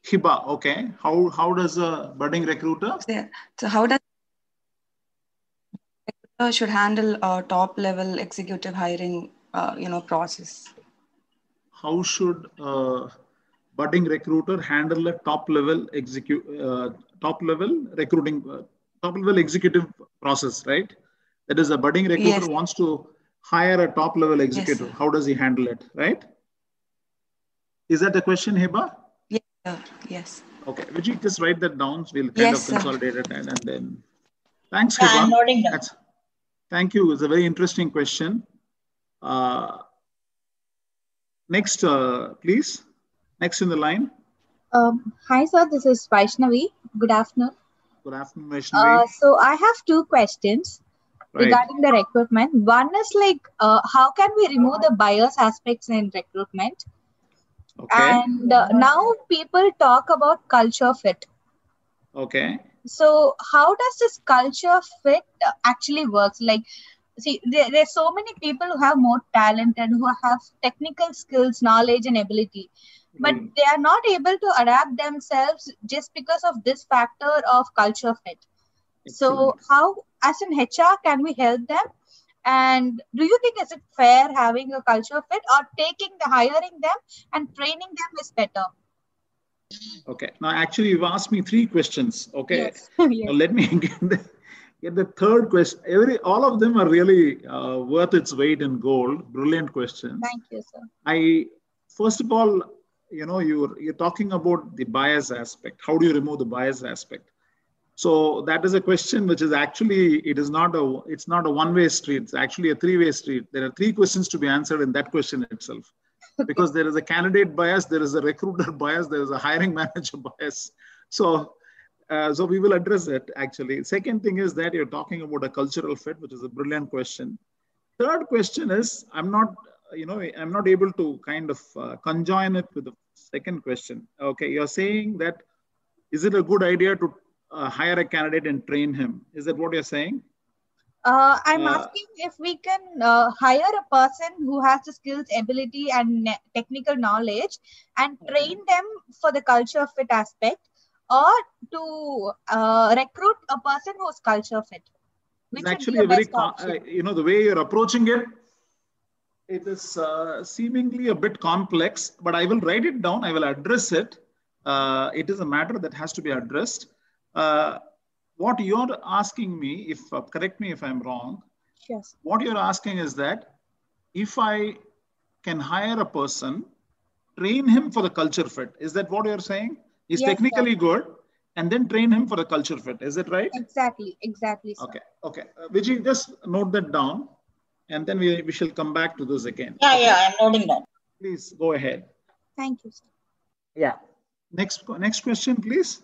Hiba, okay. How does a budding recruiter? So how does should handle a top level executive hiring process? How should budding recruiter handle a top level recruiting top level executive process, right? That is, a budding recruiter Yes. wants to hire a top level Yes, executive. sir. How does he handle it, right? Is that the question, Hiba? Yes, sir. Yes. Okay, would you just write that down? So we'll kind Yes, of sir. consolidate it and then. Thanks, Yeah, I'm Hiba. noting down. Thank you. It's a very interesting question. Next, please. Next in the line. Hi, sir. This is Vaishnavi. Good afternoon. Good afternoon, Vaishnavi. So I have two questions Right. regarding the recruitment. One is like, how can we remove the bias aspects in recruitment? Okay. And now people talk about culture fit. Okay. So how does this culture fit actually works? Like, see, there's so many people who have more talent and who have technical skills, knowledge, and ability, but they are not able to adapt themselves just because of this factor of culture fit. So how, as an HR, can we help them? And do you think is it fair having a culture fit, or hiring them and training them is better? Okay. Now, actually, you've asked me three questions. Okay. Yes. Yes. Now, let me get the third question. All of them are really worth its weight in gold. Brilliant questions. Thank you, sir. First of all, you're talking about the bias aspect. How do you remove the bias aspect? So that is a question which is actually, it's not a one-way street. It's actually a three-way street. There are three questions to be answered in that question itself. Because there is a candidate bias, there is a recruiter bias, there is a hiring manager bias. So we will address it actually. Second thing is that you're talking about a cultural fit, which is a brilliant question. Third question is, I'm not able to kind of conjoin it with the second question. Okay, you're saying that, is it a good idea to hire a candidate and train him? Is that what you're saying? I'm asking if we can hire a person who has the skills, ability, and technical knowledge and train them for the culture fit aspect, or to recruit a person who's culture fit. It's actually a very, the way you're approaching it, it is seemingly a bit complex, but I will write it down. I will address it. It is a matter that has to be addressed. What you're asking me, correct me if I'm wrong. Yes. What you're asking is that if I can hire a person, train him for the culture fit. Is that what you're saying? He's technically good, and then train him for the culture fit. Is that right? Exactly, sir. Okay. Vijay, just note that down, and then we shall come back to this again. Yeah, I'm noting down. Please go ahead. Thank you, sir. Yeah. Next question, please.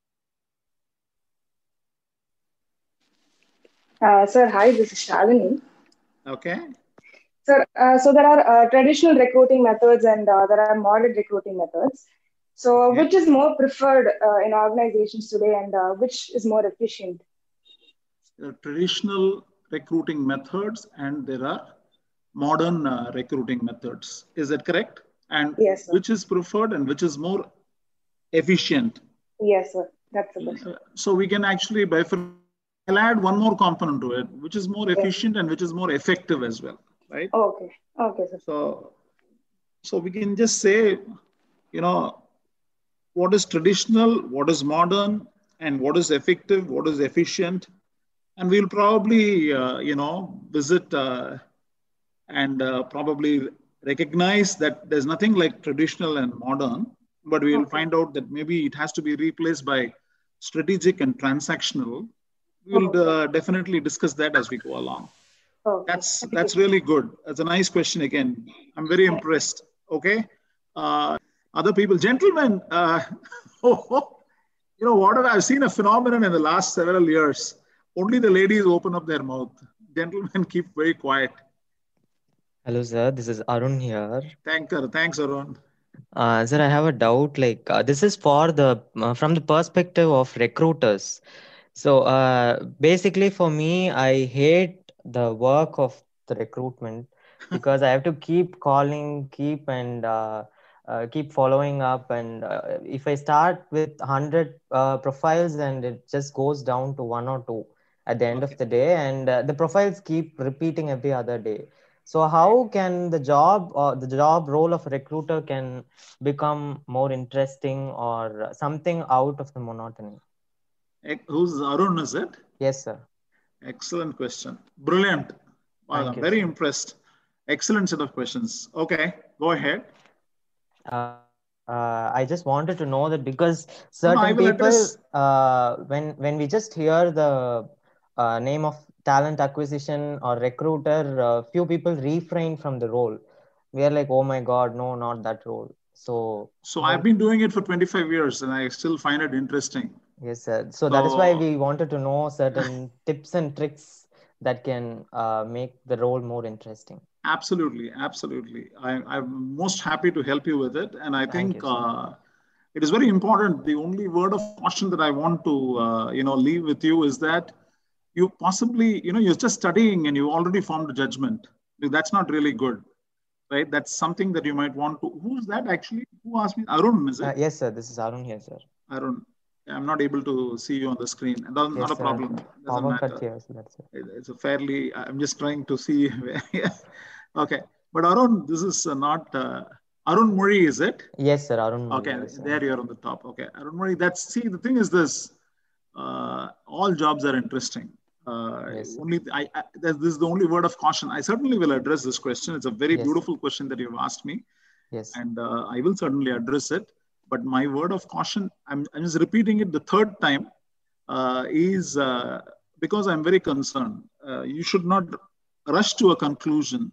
Sir, hi, this is Shalini. Okay. Sir, so there are traditional recruiting methods and there are modern recruiting methods. So which is more preferred in organizations today, and which is more efficient? There are traditional recruiting methods and there are modern recruiting methods. Is that correct? And yes, sir. Which is preferred and which is more efficient? Yes, sir. That's the question. So we can actually I'll add one more component to it, which is more efficient and which is more effective as well, right? Okay, sir. So we can just say, what is traditional, what is modern, and what is effective, what is efficient. And we'll probably, visit and probably recognize that there's nothing like traditional and modern, but we'll find out that maybe it has to be replaced by strategic and transactional. We'll definitely discuss that as we go along. That's really good. That's a nice question again. I'm very impressed. Okay. Other people, gentlemen, what I've seen a phenomenon in the last several years. Only the ladies open up their mouth. Gentlemen keep very quiet. Hello, sir. This is Arun here. Thanks, Arun. Sir, I have a doubt. This is for from the perspective of recruiters. So basically for me, I hate the work of the recruitment because I have to keep calling, keep following up. And if I start with 100 profiles and it just goes down to 1 or 2 at the end of the day, and the profiles keep repeating every other day. So how can the job or the job role of a recruiter can become more interesting or something out of the monotony? Who's Arun, is it? Yes, sir. Excellent question. Brilliant. Wow, I'm very impressed. Excellent set of questions. Okay, go ahead. I just wanted to know that because certain people, when we just hear the name of talent acquisition or recruiter, few people refrain from the role. We are like, oh my God, no, not that role. So I've been doing it for 25 years and I still find it interesting. Yes, sir. So that is why we wanted to know certain tips and tricks that can make the role more interesting. Absolutely. I'm most happy to help you with it. And I think it is very important. The only word of caution that I want to leave with you is that you possibly, you're just studying and you already formed a judgment. That's not really good, right? That's something that you might want to. Who is that actually? Who asked me? Arun, is it? Yes, sir. This is Arun here, sir. Arun. I'm not able to see you on the screen. Not a problem. Doesn't matter. Here, so that's it. It's a fairly, I'm just trying to see. Okay. But Arun, this is not Arun Murray, is it? Yes, sir. Arun Murray. Okay. There you're on the top. Okay. Arun Murray, the thing is this, all jobs are interesting. This is the only word of caution. I certainly will address this question. It's a very beautiful question that you've asked me. Yes. And I will certainly address it. But my word of caution, I'm just repeating it the third time, is because I'm very concerned. You should not rush to a conclusion,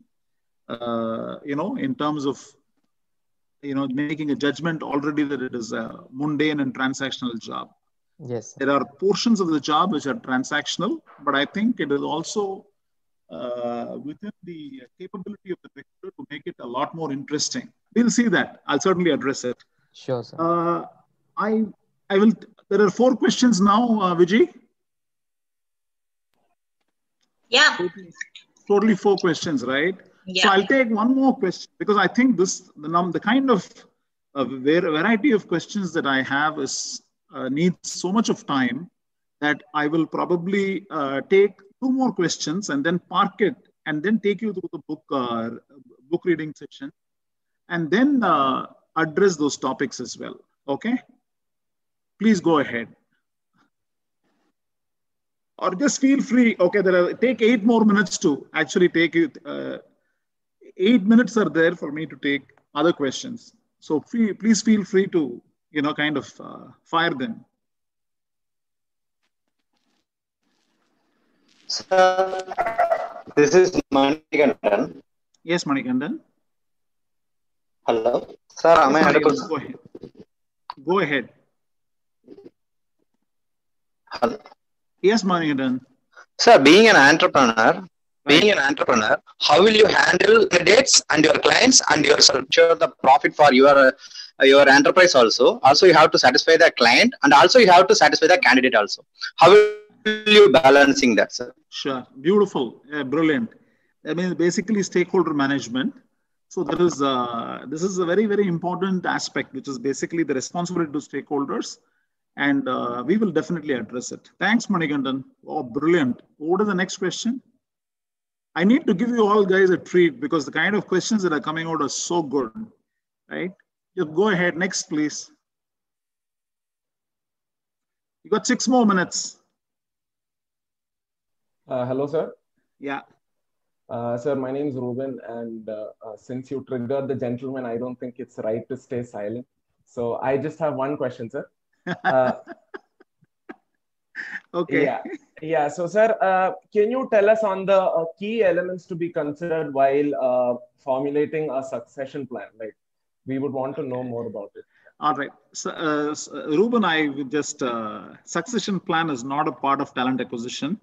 in terms of, making a judgment already that it is a mundane and transactional job. Yes. There are portions of the job which are transactional, but I think it is also within the capability of the recruiter to make it a lot more interesting. We'll see that. I'll certainly address it. Sure, sir. I will. There are 4 questions now, Vijay. Yeah. Totally 4 questions, right? Yeah. So I'll take one more question because I think the kind of variety of questions that I have needs so much of time that I will probably take 2 more questions and then park it and then take you through the book reading section and then address those topics as well. Okay? Please go ahead. Or just feel free. Okay, take 8 more minutes to actually take it. 8 minutes are there for me to take other questions. So please feel free to, kind of fire them. Sir, this is Manikandan. Yes, Manikandan. Hello. Sir, am I audible? Go ahead. Hello. Yes, Manikandan. Sir, being an entrepreneur, how will you handle the dates and your clients and yourself ensure the profit for your enterprise also? Also, you have to satisfy the client and also you have to satisfy the candidate also. How will you balancing that, sir? Sure. Beautiful. Brilliant. I mean, basically stakeholder management. So this is a very, very important aspect, which is basically the responsibility to stakeholders. And we will definitely address it. Thanks, Manikandan. Oh, brilliant. What is the next question? I need to give you all guys a treat because the kind of questions that are coming out are so good, right? Just go ahead. Next, please. You got 6 more minutes. Hello, sir. Yeah. Sir, my name is Ruben, and since you triggered the gentleman, I don't think it's right to stay silent. So I just have one question, sir. Okay. Yeah. So, sir, can you tell us on the key elements to be considered while formulating a succession plan? Like, we would want to know more about it. All right. So, Ruben, I would just succession plan is not a part of talent acquisition.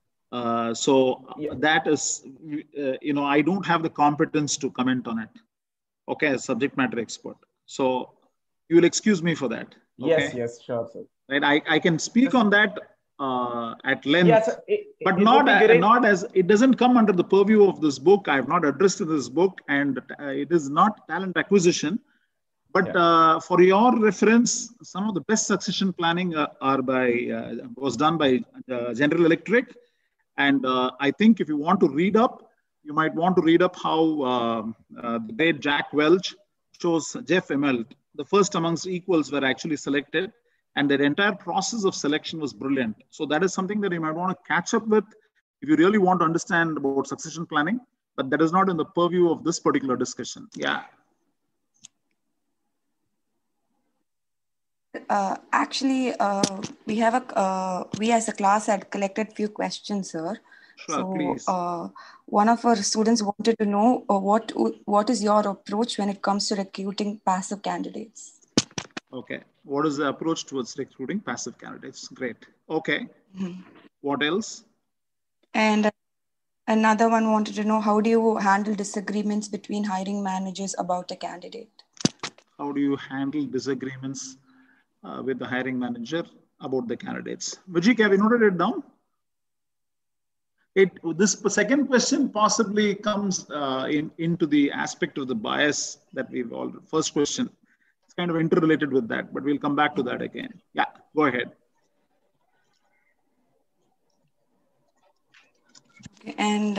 That is, I don't have the competence to comment on it. Okay, as subject matter expert. So you will excuse me for that. Okay? Yes, sure, sir. Right, I can speak on that at length, yes, but not as it doesn't come under the purview of this book. I have not addressed this book, and it is not talent acquisition. But for your reference, some of the best succession planning was done by General Electric. And I think if you want to read up, you might want to read up how the great Jack Welch shows Jeff Immelt. The first amongst equals were actually selected, and their entire process of selection was brilliant. So that is something that you might want to catch up with if you really want to understand about succession planning, but that is not in the purview of this particular discussion. Yeah. Actually, we as a class had collected few questions, sir. Sure, so, please. One of our students wanted to know what is your approach when it comes to recruiting passive candidates? Okay. What is the approach towards recruiting passive candidates? Great. Okay. Mm-hmm. What else? And another one wanted to know, how do you handle disagreements between hiring managers about a candidate? How do you handle disagreements with the hiring manager about the candidates? Vijay, have you noted it down? This second question possibly comes into the aspect of the bias that we've all, first question. It's kind of interrelated with that, but we'll come back to that again. Yeah, go ahead. Okay, and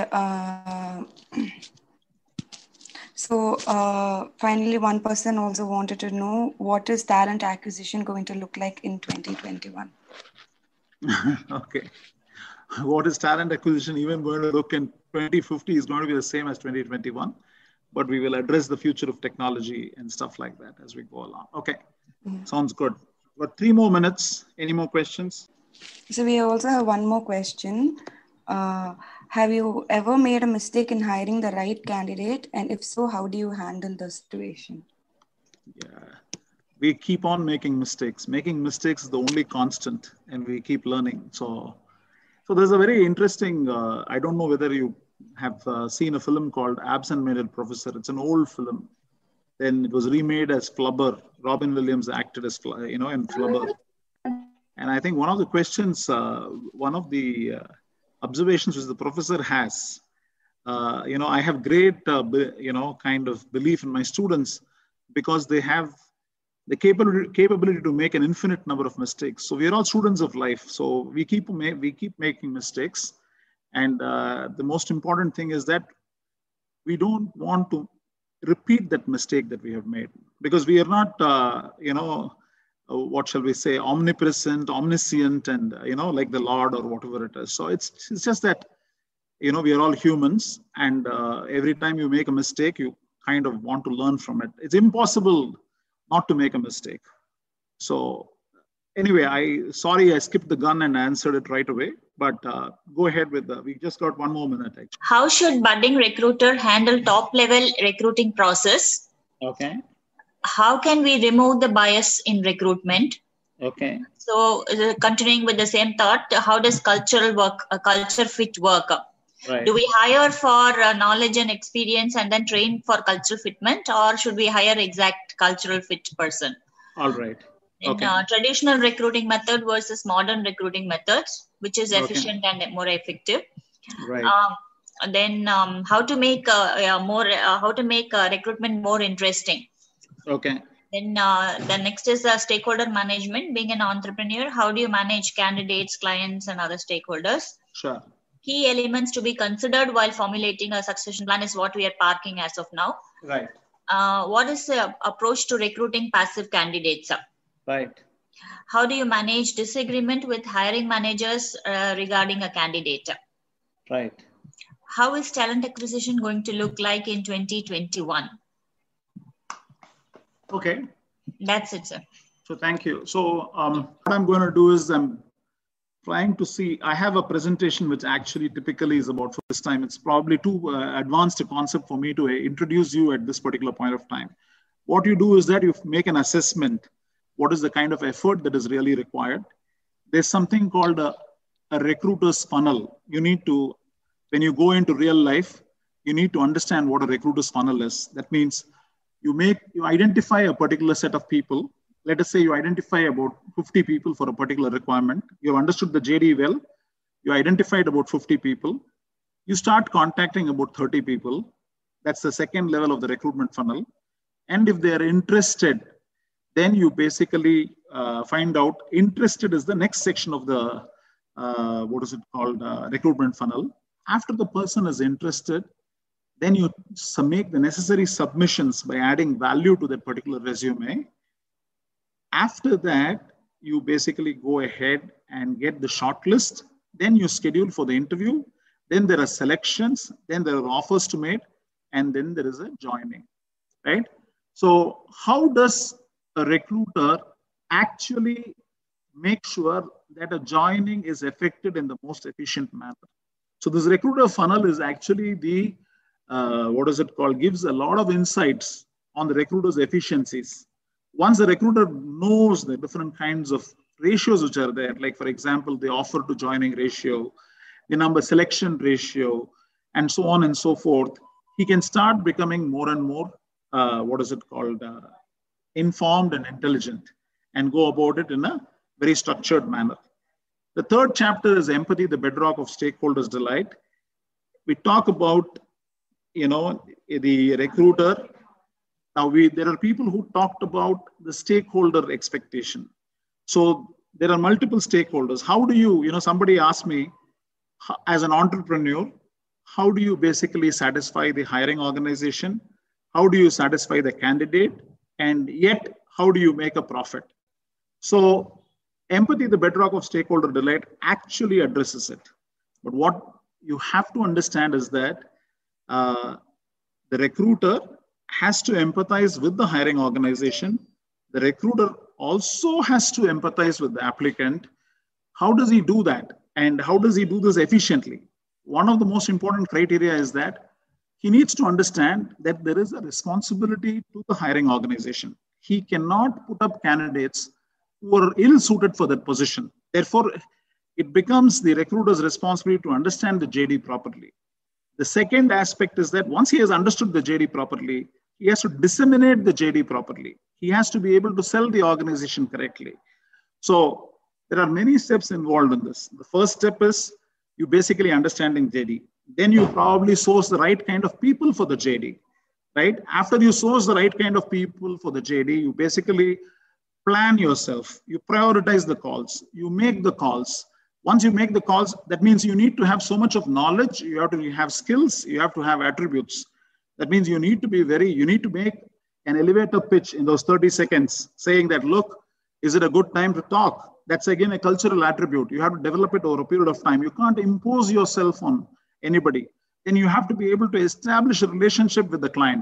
finally, one person also wanted to know, what is talent acquisition going to look like in 2021? Okay. What is talent acquisition even going to look in 2050 is going to be the same as 2021, but we will address the future of technology and stuff like that as we go along. Okay. Sounds good. Got 3 more minutes. Any more questions? So we also have one more question. Have you ever made a mistake in hiring the right candidate? And if so, how do you handle the situation? Yeah, we keep on making mistakes. Making mistakes is the only constant, and we keep learning. So there's a very interesting, I don't know whether you have seen a film called Absent-Minded Professor. It's an old film. Then it was remade as Flubber. Robin Williams acted as, in Flubber. And I think one of the questions, one of the observations which the professor has, I have great, kind of belief in my students because they have the capability to make an infinite number of mistakes. So we are all students of life. So we keep making mistakes. And the most important thing is that we don't want to repeat that mistake that we have made, because we are not, what shall we say, omnipresent, omniscient, and, like the Lord or whatever it is. So it's just that, we are all humans. And every time you make a mistake, you kind of want to learn from it. It's impossible not to make a mistake. So anyway, I skipped the gun and answered it right away, but go ahead with we just got 1 more minute. Actually. How should budding recruiter handle top level recruiting process? Okay. How can we remove the bias in recruitment? Okay. So continuing with the same thought, how does culture fit work? Right. Do we hire for knowledge and experience and then train for cultural fitment, or should we hire exact cultural fit person? All right. In traditional recruiting method versus modern recruiting methods, which is efficient and more effective. Right. Then how to make recruitment more interesting. Okay. Then the next is stakeholder management. Being an entrepreneur, how do you manage candidates, clients, and other stakeholders? Sure. Key elements to be considered while formulating a succession plan is what we are parking as of now. Right. What is the approach to recruiting passive candidates? Right. How do you manage disagreement with hiring managers regarding a candidate? Right. How is talent acquisition going to look like in 2021? Okay. That's it, sir. So thank you. So what I'm going to do is I'm trying to see, I have a presentation which actually typically is about, for this time, it's probably too advanced a concept for me to introduce you at this particular point of time. What you do is that you make an assessment. What is the kind of effort that is really required? There's something called a recruiter's funnel. You need to, when you go into real life, you need to understand what a recruiter's funnel is. That means you identify a particular set of people. Let us say you identify about 50 people for a particular requirement. You've understood the JD well. You identified about 50 people. You start contacting about 30 people. That's the second level of the recruitment funnel. And if they are interested, then you basically find out, interested is the next section of the, recruitment funnel. After the person is interested, then you make the necessary submissions by adding value to that particular resume. After that, you basically go ahead and get the shortlist. Then you schedule for the interview. Then there are selections. Then there are offers to make. And then there is a joining, right? So how does a recruiter actually make sure that a joining is effected in the most efficient manner? So this recruiter funnel is actually the, gives a lot of insights on the recruiter's efficiencies. Once the recruiter knows the different kinds of ratios which are there, like for example, the offer to joining ratio, the number selection ratio, and so on and so forth, he can start becoming more and more, informed and intelligent, and go about it in a very structured manner. The third chapter is empathy, the bedrock of stakeholders' delight. We talk about, the recruiter. Now, there are people who talked about the stakeholder expectation. So there are multiple stakeholders. How do you, somebody asked me, as an entrepreneur, how do you basically satisfy the hiring organization? How do you satisfy the candidate? And yet, how do you make a profit? So empathy, the bedrock of stakeholder delight, actually addresses it. But what you have to understand is that the recruiter has to empathize with the hiring organization. The recruiter also has to empathize with the applicant. How does he do that? And how does he do this efficiently? One of the most important criteria is that he needs to understand that there is a responsibility to the hiring organization. He cannot put up candidates who are ill-suited for that position. Therefore, it becomes the recruiter's responsibility to understand the JD properly. The second aspect is that once he has understood the JD properly, he has to disseminate the JD properly. He has to be able to sell the organization correctly. So there are many steps involved in this. The first step is you basically understanding JD. Then you probably source the right kind of people for the JD, right? After you source the right kind of people for the JD, you basically plan yourself. You prioritize the calls. You make the calls. Once you make the calls, that means you need to have so much of knowledge. You have to have skills. You have to have attributes. That means you need to make an elevator pitch in those 30 seconds saying that, look, is it a good time to talk? That's again a cultural attribute. You have to develop it over a period of time. You can't impose yourself on anybody. Then you have to be able to establish a relationship with the client.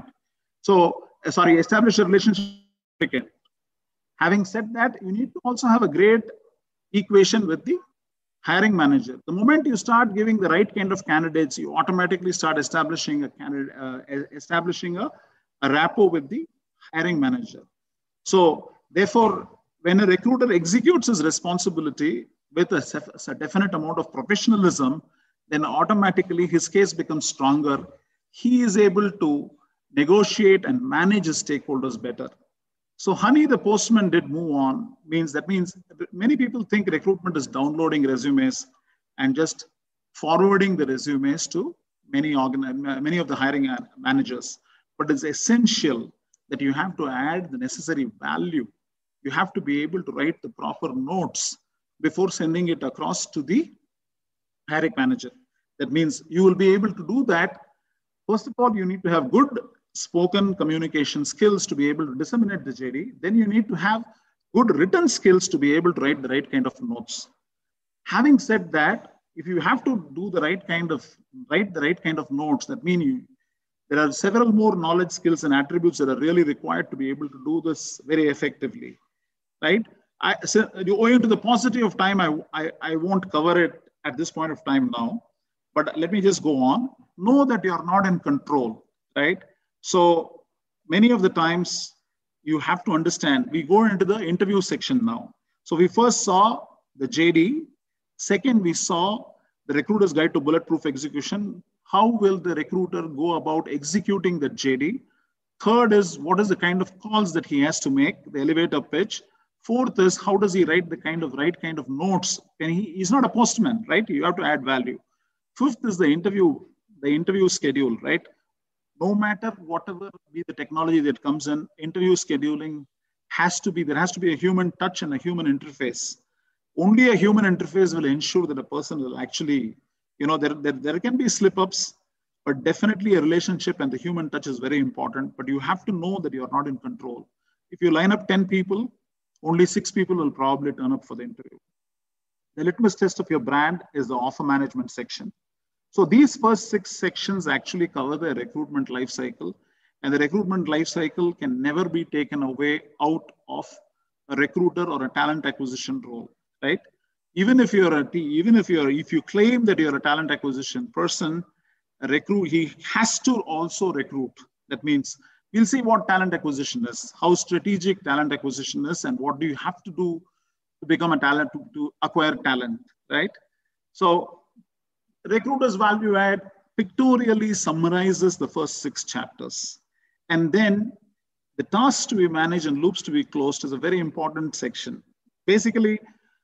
Establish a relationship with the client. Having said that, you need to also have a great equation with the hiring manager. The moment you start giving the right kind of candidates, you automatically start establishing a rapport with the hiring manager. So therefore, when a recruiter executes his responsibility with a definite amount of professionalism, then automatically his case becomes stronger. He is able to negotiate and manage his stakeholders better. So Honey, the postman did move on. That means many people think recruitment is downloading resumes and just forwarding the resumes to many of the hiring managers. But it's essential that you have to add the necessary value. You have to be able to write the proper notes before sending it across to the hiring manager. That means you will be able to do that. First of all, you need to have good spoken communication skills to be able to disseminate the JD. Then you need to have good written skills to be able to write the right kind of notes. Having said that, if you have to do write the right kind of notes, that means there are several more knowledge, skills, and attributes that are really required to be able to do this very effectively, right? Owing to the paucity of time, I won't cover it at this point of time now, but let me just go on. Know that you are not in control, right? So many of the times you have to understand, we go into the interview section now. So we first saw the JD. Second, we saw the recruiter's guide to bulletproof execution. How will the recruiter go about executing the JD? Third is, what is the kind of calls that he has to make, the elevator pitch. Fourth is, how does he write the right kind of notes? And he's not a postman, right? You have to add value. Fifth is the interview schedule, right? no matter whatever be the technology that comes in, interview scheduling there has to be a human touch and a human interface. Only a human interface will ensure that a person will actually, there can be slip-ups, but definitely a relationship and the human touch is very important. But you have to know that you're not in control. If you line up 10 people, only 6 people will probably turn up for the interview. The litmus test of your brand is the offer management section. So these first 6 sections actually cover the recruitment life cycle, and the recruitment life cycle can never be taken away out of a recruiter or a talent acquisition role, right? If you claim that you're a talent acquisition person, he has to also recruit. That means we'll see what talent acquisition is, how strategic talent acquisition is, and what do you have to do to become a talent, to acquire talent, right? So recruiter's value add pictorially summarizes the first 6 chapters. And then the tasks to be managed and loops to be closed is a very important section. Basically,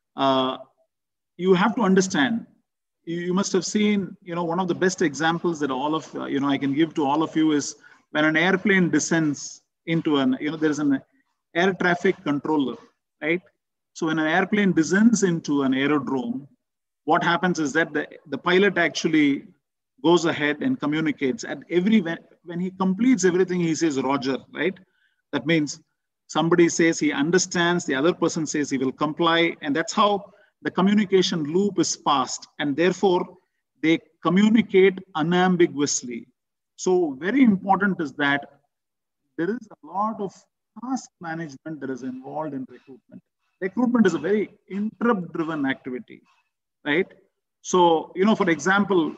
you have to understand, you must have seen, one of the best examples that all of, I can give to all of you is when an airplane descends into there's an air traffic controller, right? So when an airplane descends into an aerodrome, what happens is that the pilot actually goes ahead and communicates at when he completes everything, he says, Roger, right? That means somebody says he understands, the other person says he will comply. And that's how the communication loop is passed. And therefore they communicate unambiguously. So very important is that there is a lot of task management that is involved in recruitment. Recruitment is a very interrupt-driven activity, right? So, for example,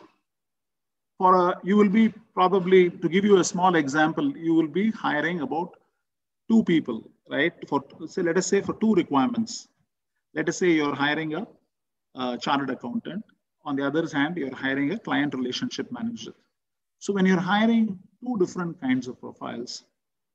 you will be probably, to give you a small example, you will be hiring about 2 people, right? Let us say for 2 requirements. Let us say you're hiring a chartered accountant. On the other hand, you're hiring a client relationship manager. So when you're hiring 2 different kinds of profiles,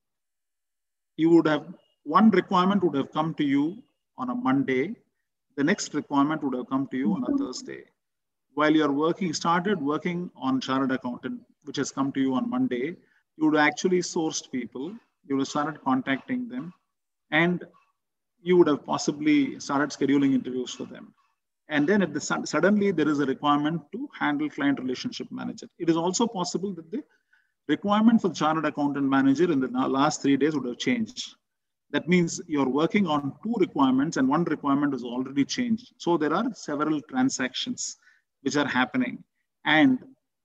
you would have, one requirement would have come to you on a Monday. The next requirement would have come to you on a Thursday. While you're started working on chartered accountant, which has come to you on Monday, you would actually sourced people, you would have started contacting them, and you would have possibly started scheduling interviews for them. And then suddenly there is a requirement to handle client relationship manager. It is also possible that the requirement for the chartered accountant manager in the last 3 days would have changed. That means you're working on 2 requirements and 1 requirement is already changed. So there are several transactions which are happening. And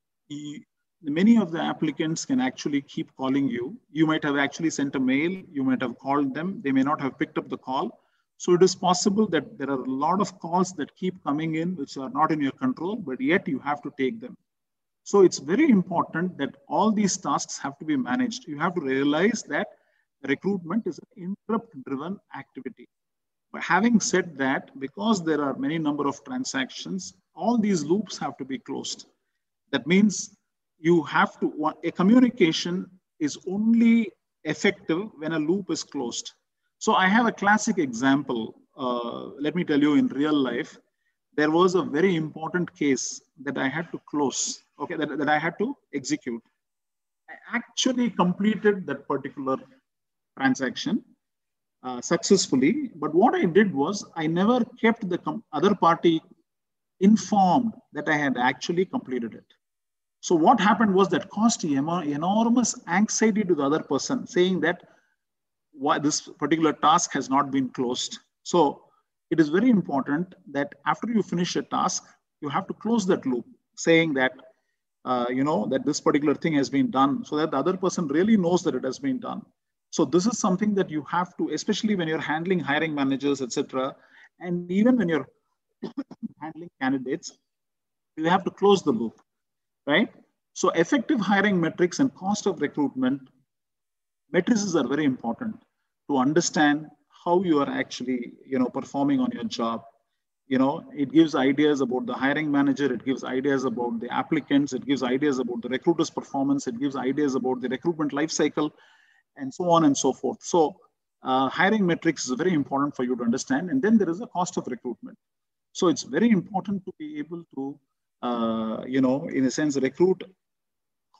many of the applicants can actually keep calling you. You might have actually sent a mail, you might have called them, they may not have picked up the call. So it is possible that there are a lot of calls that keep coming in which are not in your control, but yet you have to take them. So it's very important that all these tasks have to be managed. You have to realize that recruitment is an interrupt-driven activity. But having said that, because there are many number of transactions, all these loops have to be closed. That means a communication is only effective when a loop is closed. So I have a classic example. Let me tell you, in real life, there was a very important case that I had to close, okay, that I had to execute. I actually completed that particular transaction successfully. But what I did was I never kept the other party informed that I had actually completed it. So what happened was that caused enormous anxiety to the other person, saying that why this particular task has not been closed. So it is very important that after you finish a task, you have to close that loop, saying that that this particular thing has been done, so that the other person really knows that it has been done. So this is something that you have to, especially when you're handling hiring managers, etc., and even when you're handling candidates, you have to close the loop, right? So effective hiring metrics and cost of recruitment matrices are very important to understand how you are actually, performing on your job. It gives ideas about the hiring manager, it gives ideas about the applicants, it gives ideas about the recruiter's performance, it gives ideas about the recruitment life cycle, and so on and so forth. So hiring metrics is very important for you to understand. And then there is a cost of recruitment. So it's very important to be able to, in a sense, recruit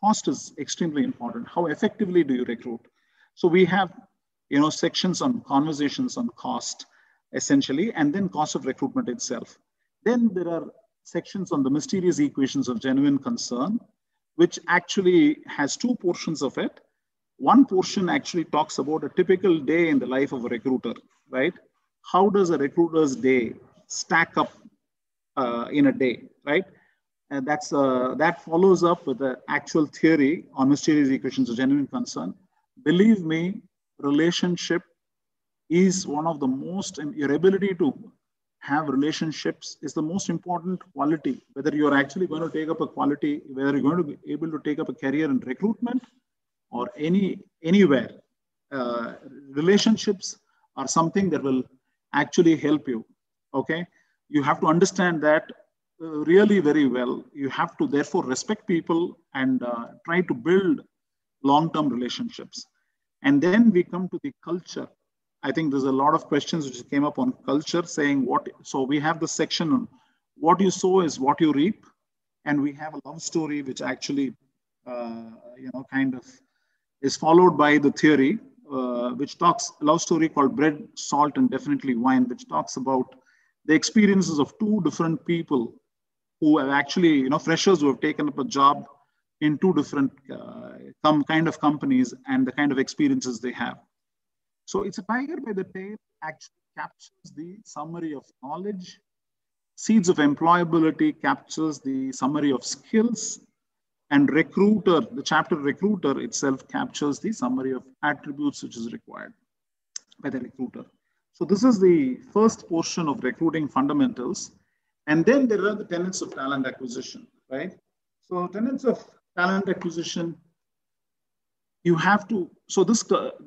cost is extremely important. How effectively do you recruit? So we have, sections on conversations on cost, essentially, and then cost of recruitment itself. Then there are sections on the mysterious equations of genuine concern, which actually has two portions of it. One portion actually talks about a typical day in the life of a recruiter, right? How does a recruiter's day stack up in a day, right? And that follows up with the actual theory on mysterious equations of genuine concern. Believe me, relationship is one of the most, and your ability to have relationships is the most important quality, whether you're actually going to take up a quality, whether you're going to be able to take up a career in recruitment or anywhere. Relationships are something that will actually help you, okay? You have to understand that really very well. You have to therefore respect people and try to build long-term relationships. And then we come to the culture. I think there's a lot of questions which came up on culture saying so we have the section on what you sow is what you reap. And we have a love story, which actually, kind of is followed by the theory, which talks, love story called Bread, Salt, and Definitely Wine, which talks about the experiences of two different people who have actually, freshers who have taken up a job in two different kind of companies and the kind of experiences they have. So It's a Tiger by the Tail actually captures the summary of knowledge. Seeds of Employability captures the summary of skills. And Recruiter, the chapter Recruiter itself captures the summary of attributes which is required by the recruiter. So this is the first portion of recruiting fundamentals. And then there are the tenets of talent acquisition, right? So tenets of talent acquisition, you have to, so this,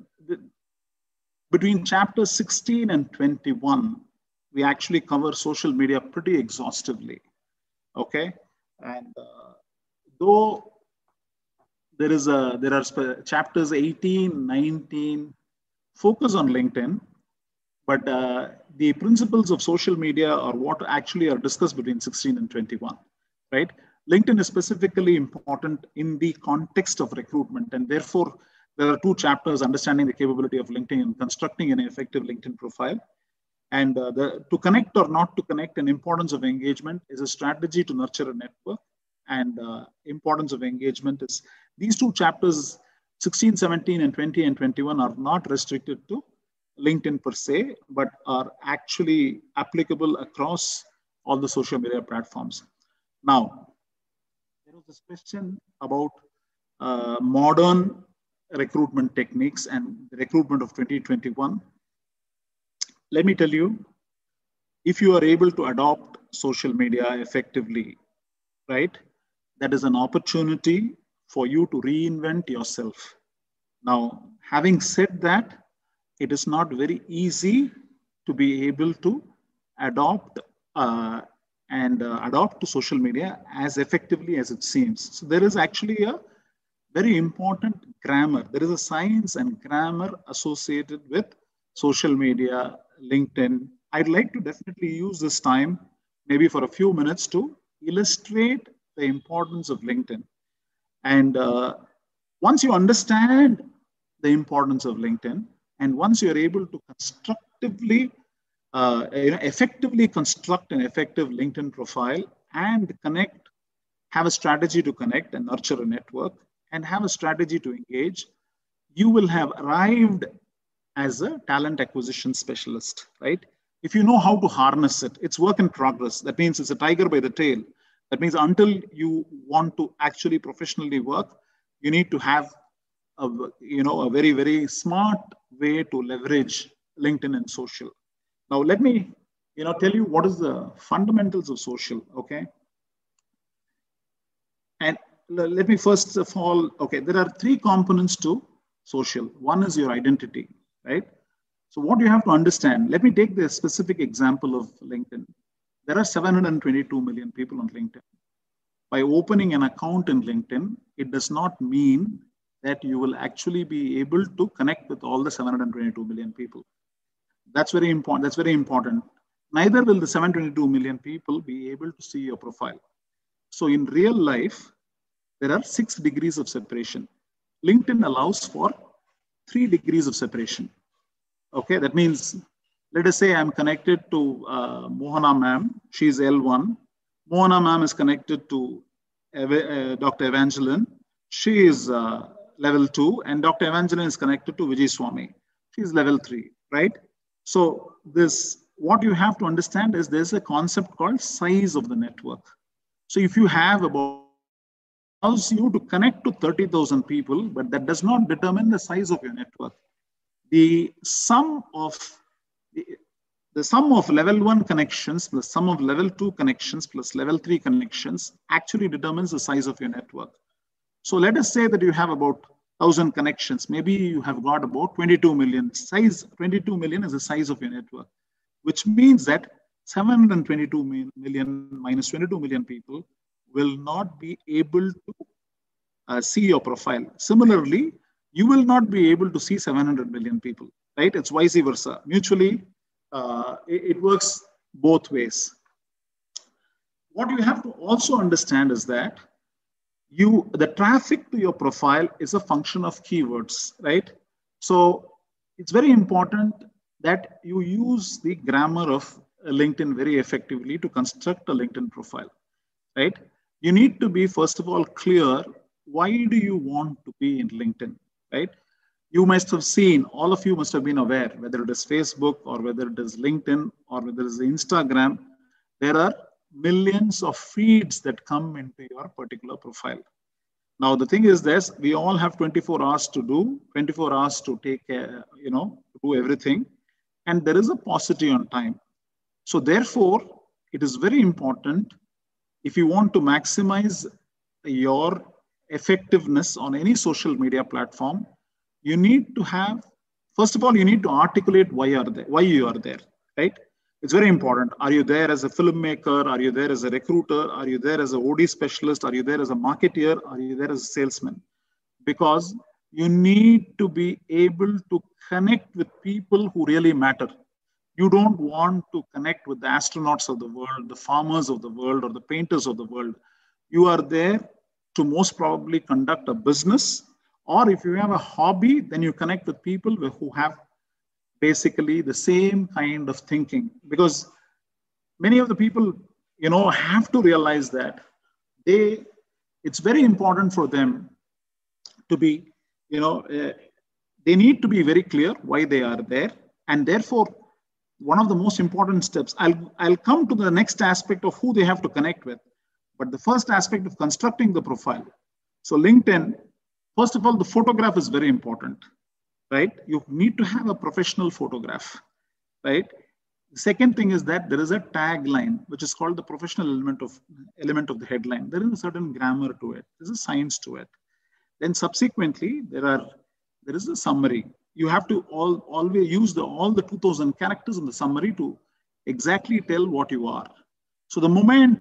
between chapters 16 and 21, we actually cover social media pretty exhaustively, okay? And though there are chapters 18, 19, focus on LinkedIn, but the principles of social media are what actually are discussed between 16 and 21, right? LinkedIn is specifically important in the context of recruitment, and therefore there are two chapters: understanding the capability of LinkedIn and constructing an effective LinkedIn profile. And to connect or not to connect, and importance of engagement is a strategy to nurture a network. And importance of engagement is, these two chapters, 16, 17, and 20 and 21 are not restricted to LinkedIn per se, but are actually applicable across all the social media platforms. Now, there was this question about modern recruitment techniques and the recruitment of 2021. Let me tell you, if you are able to adopt social media effectively, right, that is an opportunity for you to reinvent yourself. Now, having said that, it is not very easy to be able to adopt to social media as effectively as it seems. So there is actually a very important grammar. There is a science and grammar associated with social media, LinkedIn. I'd like to definitely use this time, maybe for a few minutes, to illustrate the importance of LinkedIn. And once you understand the importance of LinkedIn, and once you're able to constructively, effectively construct an effective LinkedIn profile and connect, have a strategy to connect and nurture a network, and have a strategy to engage, you will have arrived as a talent acquisition specialist, right? If you know how to harness it, it's work in progress. That means it's a tiger by the tail. That means until you want to actually professionally work, you need to have a very, very smart way to leverage LinkedIn and social. Now, let me, tell you what is the fundamentals of social, okay? And let me first of all, okay, there are three components to social. One is your identity, right? So what you have to understand, let me take the specific example of LinkedIn. There are 722 million people on LinkedIn. By opening an account in LinkedIn, it does not mean that you will actually be able to connect with all the 722 million people. That's very important. That's very important. Neither will the 722 million people be able to see your profile. So in real life, there are 6 degrees of separation. LinkedIn allows for 3 degrees of separation. Okay, that means, let us say I'm connected to Mohana ma'am, she's L1. Mohana ma'am is connected to Dr. Evangeline, she is level 2, and Dr. Evangeline is connected to Vijay Swami, she's level 3, right? So what you have to understand is there's a concept called size of the network. So if you have allows you to connect to 30,000 people, but that does not determine the size of your network. The sum of level 1 connections plus sum of level 2 connections plus level 3 connections actually determines the size of your network. So let us say that you have about 1,000 connections. Maybe you have got about 22 million. 22 million is the size of your network, which means that 722 million minus 22 million people will not be able to see your profile. Similarly, you will not be able to see 700 million people, right? It's vice versa. Mutually, it works both ways. What you have to also understand is that the traffic to your profile is a function of keywords, right? So it's very important that you use the grammar of LinkedIn very effectively to construct a LinkedIn profile, right? You need to be, first of all, clear, why do you want to be in LinkedIn, right? You must have seen, all of you must have been aware, whether it is Facebook or whether it is LinkedIn or whether it is Instagram, there are millions of feeds that come into your particular profile. Now, the thing is this, we all have 24 hours to do, 24 hours to take care, do everything. And there is a paucity on time. So therefore, it is very important, if you want to maximize your effectiveness on any social media platform, you need to have, first of all, you need to articulate why you are there, right? It's very important. Are you there as a filmmaker? Are you there as a recruiter? Are you there as an OD specialist? Are you there as a marketeer? Are you there as a salesman? Because you need to be able to connect with people who really matter. You don't want to connect with the astronauts of the world, the farmers of the world, or the painters of the world. You are there to most probably conduct a business, or if you have a hobby, then you connect with people who have basically the same kind of thinking. Because many of the people, have to realize that it's very important for them to be, they need to be very clear why they are there. And therefore, one of the most important steps, I'll come to the next aspect of who they have to connect with. But the first aspect of constructing the profile. So LinkedIn, first of all, the photograph is very important, right? You need to have a professional photograph, right? The second thing is that there is a tagline, which is called the professional element of the headline. There is a certain grammar to it. There's a science to it. Then subsequently, there is a summary. You have to always use all the 2000 characters in the summary to exactly tell what you are. So the moment,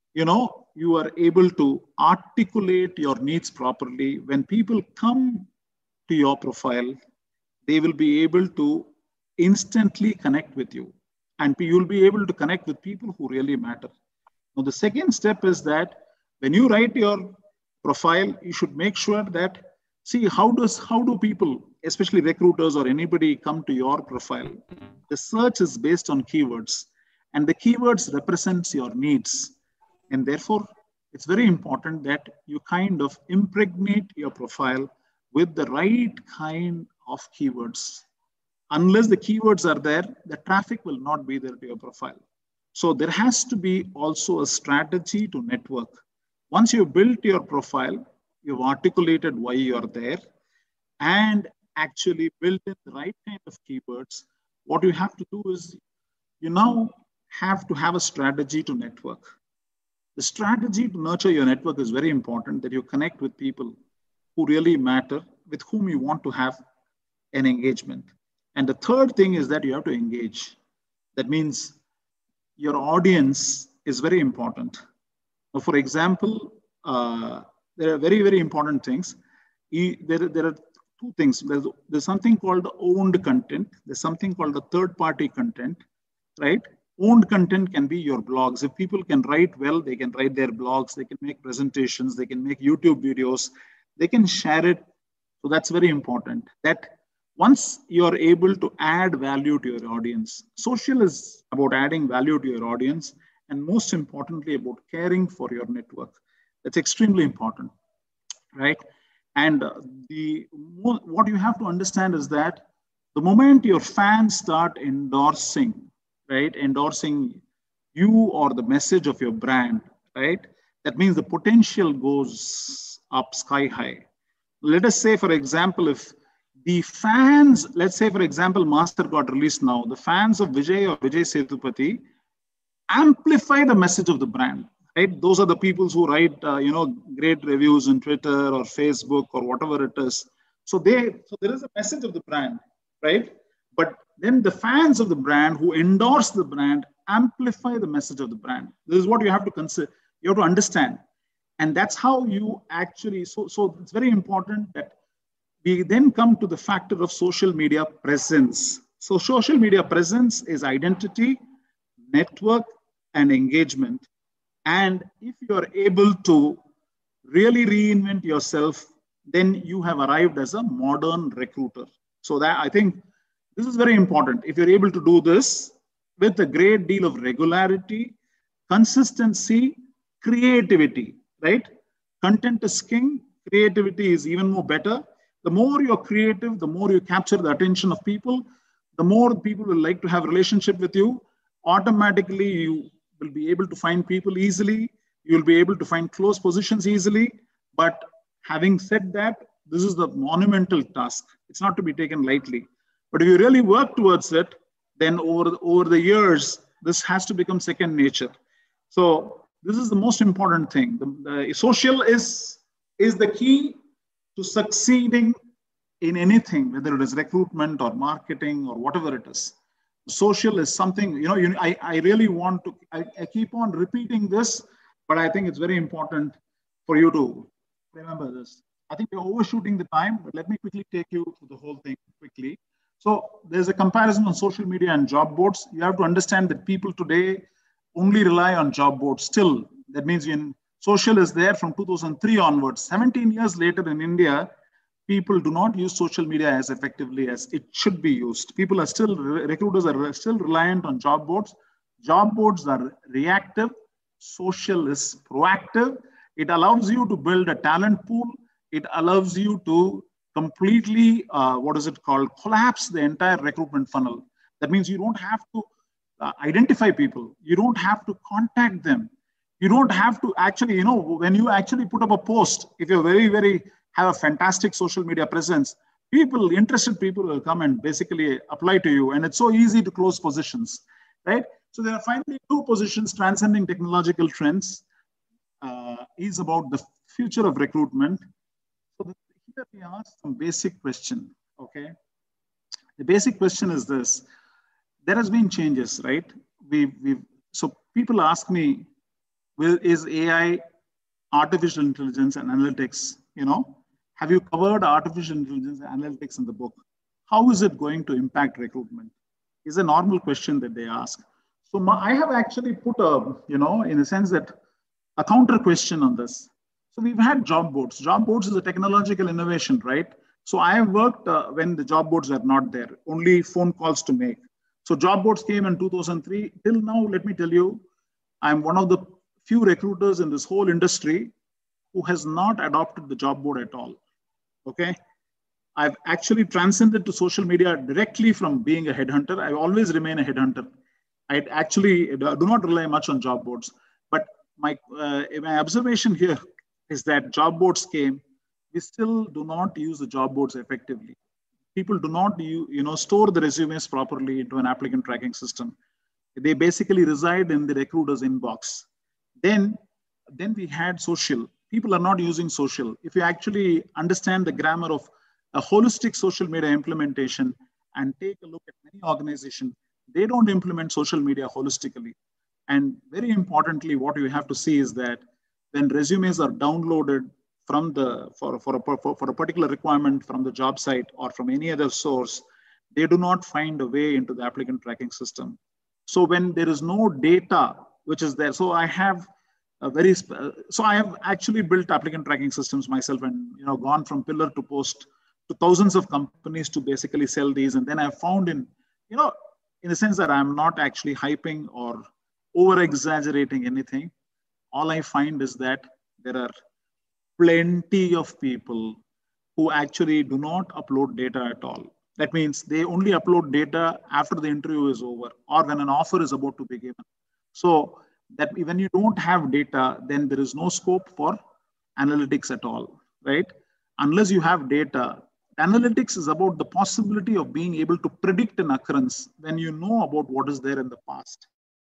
you are able to articulate your needs properly, when people come to your profile, they will be able to instantly connect with you. And you'll be able to connect with people who really matter. Now, the second step is that when you write your profile, you should make sure that, see, how do people, especially recruiters or anybody, come to your profile? The search is based on keywords, and the keywords represents your needs. And therefore, it's very important that you kind of impregnate your profile with the right kind of keywords. Unless the keywords are there, the traffic will not be there to your profile. So there has to be also a strategy to network. Once you've built your profile, you've articulated why you're there, and actually built in the right kind of keywords, what you have to do is you now have to have a strategy to network. The strategy to nurture your network is very important, that you connect with people who really matter, with whom you want to have an engagement. And the third thing is that you have to engage. That means your audience is very important. Now, for example, there are very, very important things. There are two things. There's something called owned content. There's something called the third-party content, right? owned content can be your blogs. If people can write well, they can write their blogs, they can make presentations, they can make YouTube videos, they can share it. So that's very important. That once you're able to add value to your audience, social is about adding value to your audience, and most importantly, about caring for your network. That's extremely important, right? And what you have to understand is that the moment your fans start endorsing, right, endorsing you or the message of your brand, right, that means the potential goes up sky high. Let us say, for example, if the fans, let's say, for example, Master got released now, the fans of Vijay or Vijay Sethupathi amplify the message of the brand, right? Those are the people who write, great reviews on Twitter or Facebook or whatever it is. So there is a message of the brand, right? But then the fans of the brand who endorse the brand amplify the message of the brand. This is what you have to consider. You have to understand. And that's how you actually, so it's very important that we then come to the factor of social media presence. So social media presence is identity, network, and engagement. And if you are able to really reinvent yourself, then you have arrived as a modern recruiter. So that, I think this is very important. If you're able to do this with a great deal of regularity, consistency, creativity, right? Content is king, creativity is even more better. The more you're creative, the more you capture the attention of people, the more people will like to have a relationship with you. Automatically, you will be able to find people easily. You'll be able to find close positions easily. But having said that, this is the monumental task. It's not to be taken lightly. But if you really work towards it, then over the years, this has to become second nature. So this is the most important thing. The social is the key to succeeding in anything, whether it is recruitment or marketing or whatever it is. Social is something, I really want to, I keep on repeating this, but I think it's very important for you to remember this. I think we're overshooting the time, but let me quickly take you through the whole thing quickly. So there's a comparison on social media and job boards. You have to understand that people today only rely on job boards still. That means social is there from 2003 onwards. 17 years later in India, people do not use social media as effectively as it should be used. People are still, recruiters are still reliant on job boards. Job boards are reactive. Social is proactive. It allows you to build a talent pool. It allows you to completely, collapse the entire recruitment funnel. That means you don't have to identify people. You don't have to contact them. You don't have to actually, when you actually put up a post, if you're have a fantastic social media presence, interested people will come and basically apply to you. And it's so easy to close positions, right? So there are finally two positions transcending technological trends is about the future of recruitment. So here we ask some basic question, okay? The basic question is this. There has been changes, right? So people ask me, is AI, artificial intelligence and analytics, have you covered artificial intelligence and analytics in the book? How is it going to impact recruitment? Is a normal question that they ask. So I have actually put in a sense that a counter question on this. So we've had job boards. Job boards is a technological innovation, right? So I have worked when the job boards were not there, only phone calls to make. So job boards came in 2003. Till now, let me tell you, I'm one of the few recruiters in this whole industry who has not adopted the job board at all, okay? I've actually transcended to social media directly from being a headhunter. I always remain a headhunter. I actually do not rely much on job boards. But my observation here is that job boards came, we still do not use the job boards effectively. People do not store the resumes properly into an applicant tracking system. They basically reside in the recruiter's inbox. Then we had social. People are not using social. If you actually understand the grammar of a holistic social media implementation and take a look at many organizations, they don't implement social media holistically. And very importantly, what you have to see is that when resumes are downloaded from for a particular requirement from the job site or from any other source, they do not find a way into the applicant tracking system. So when there is no data which is there, so I have I have actually built applicant tracking systems myself, and gone from pillar to post to thousands of companies to basically sell these. And then I found in the sense that I'm not actually hyping or over exaggerating anything. All I find is that there are plenty of people who actually do not upload data at all. That means they only upload data after the interview is over or when an offer is about to be given. So that when you don't have data, then there is no scope for analytics at all, right? Unless you have data, analytics is about the possibility of being able to predict an occurrence when you know about what is there in the past.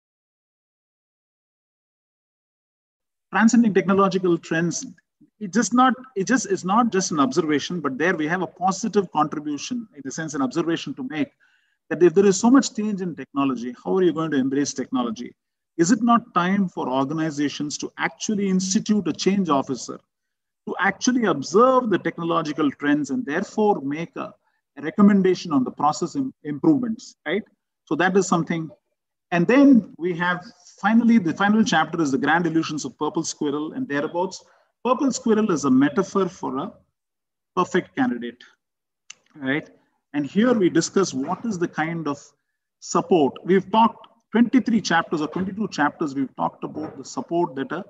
Transcending technological trends, it's not just an observation, but there we have a positive contribution, in the sense an observation to make, that if there is so much change in technology, how are you going to embrace technology? Is it not time for organizations to actually institute a change officer to actually observe the technological trends and therefore make a recommendation on the process improvements, right? So that is something. And then we have finally, the final chapter is the grand illusions of purple squirrel and thereabouts. Purple squirrel is a metaphor for a perfect candidate, right? And here we discuss what is the kind of support. We've talked 23 chapters or 22 chapters, we've talked about the support that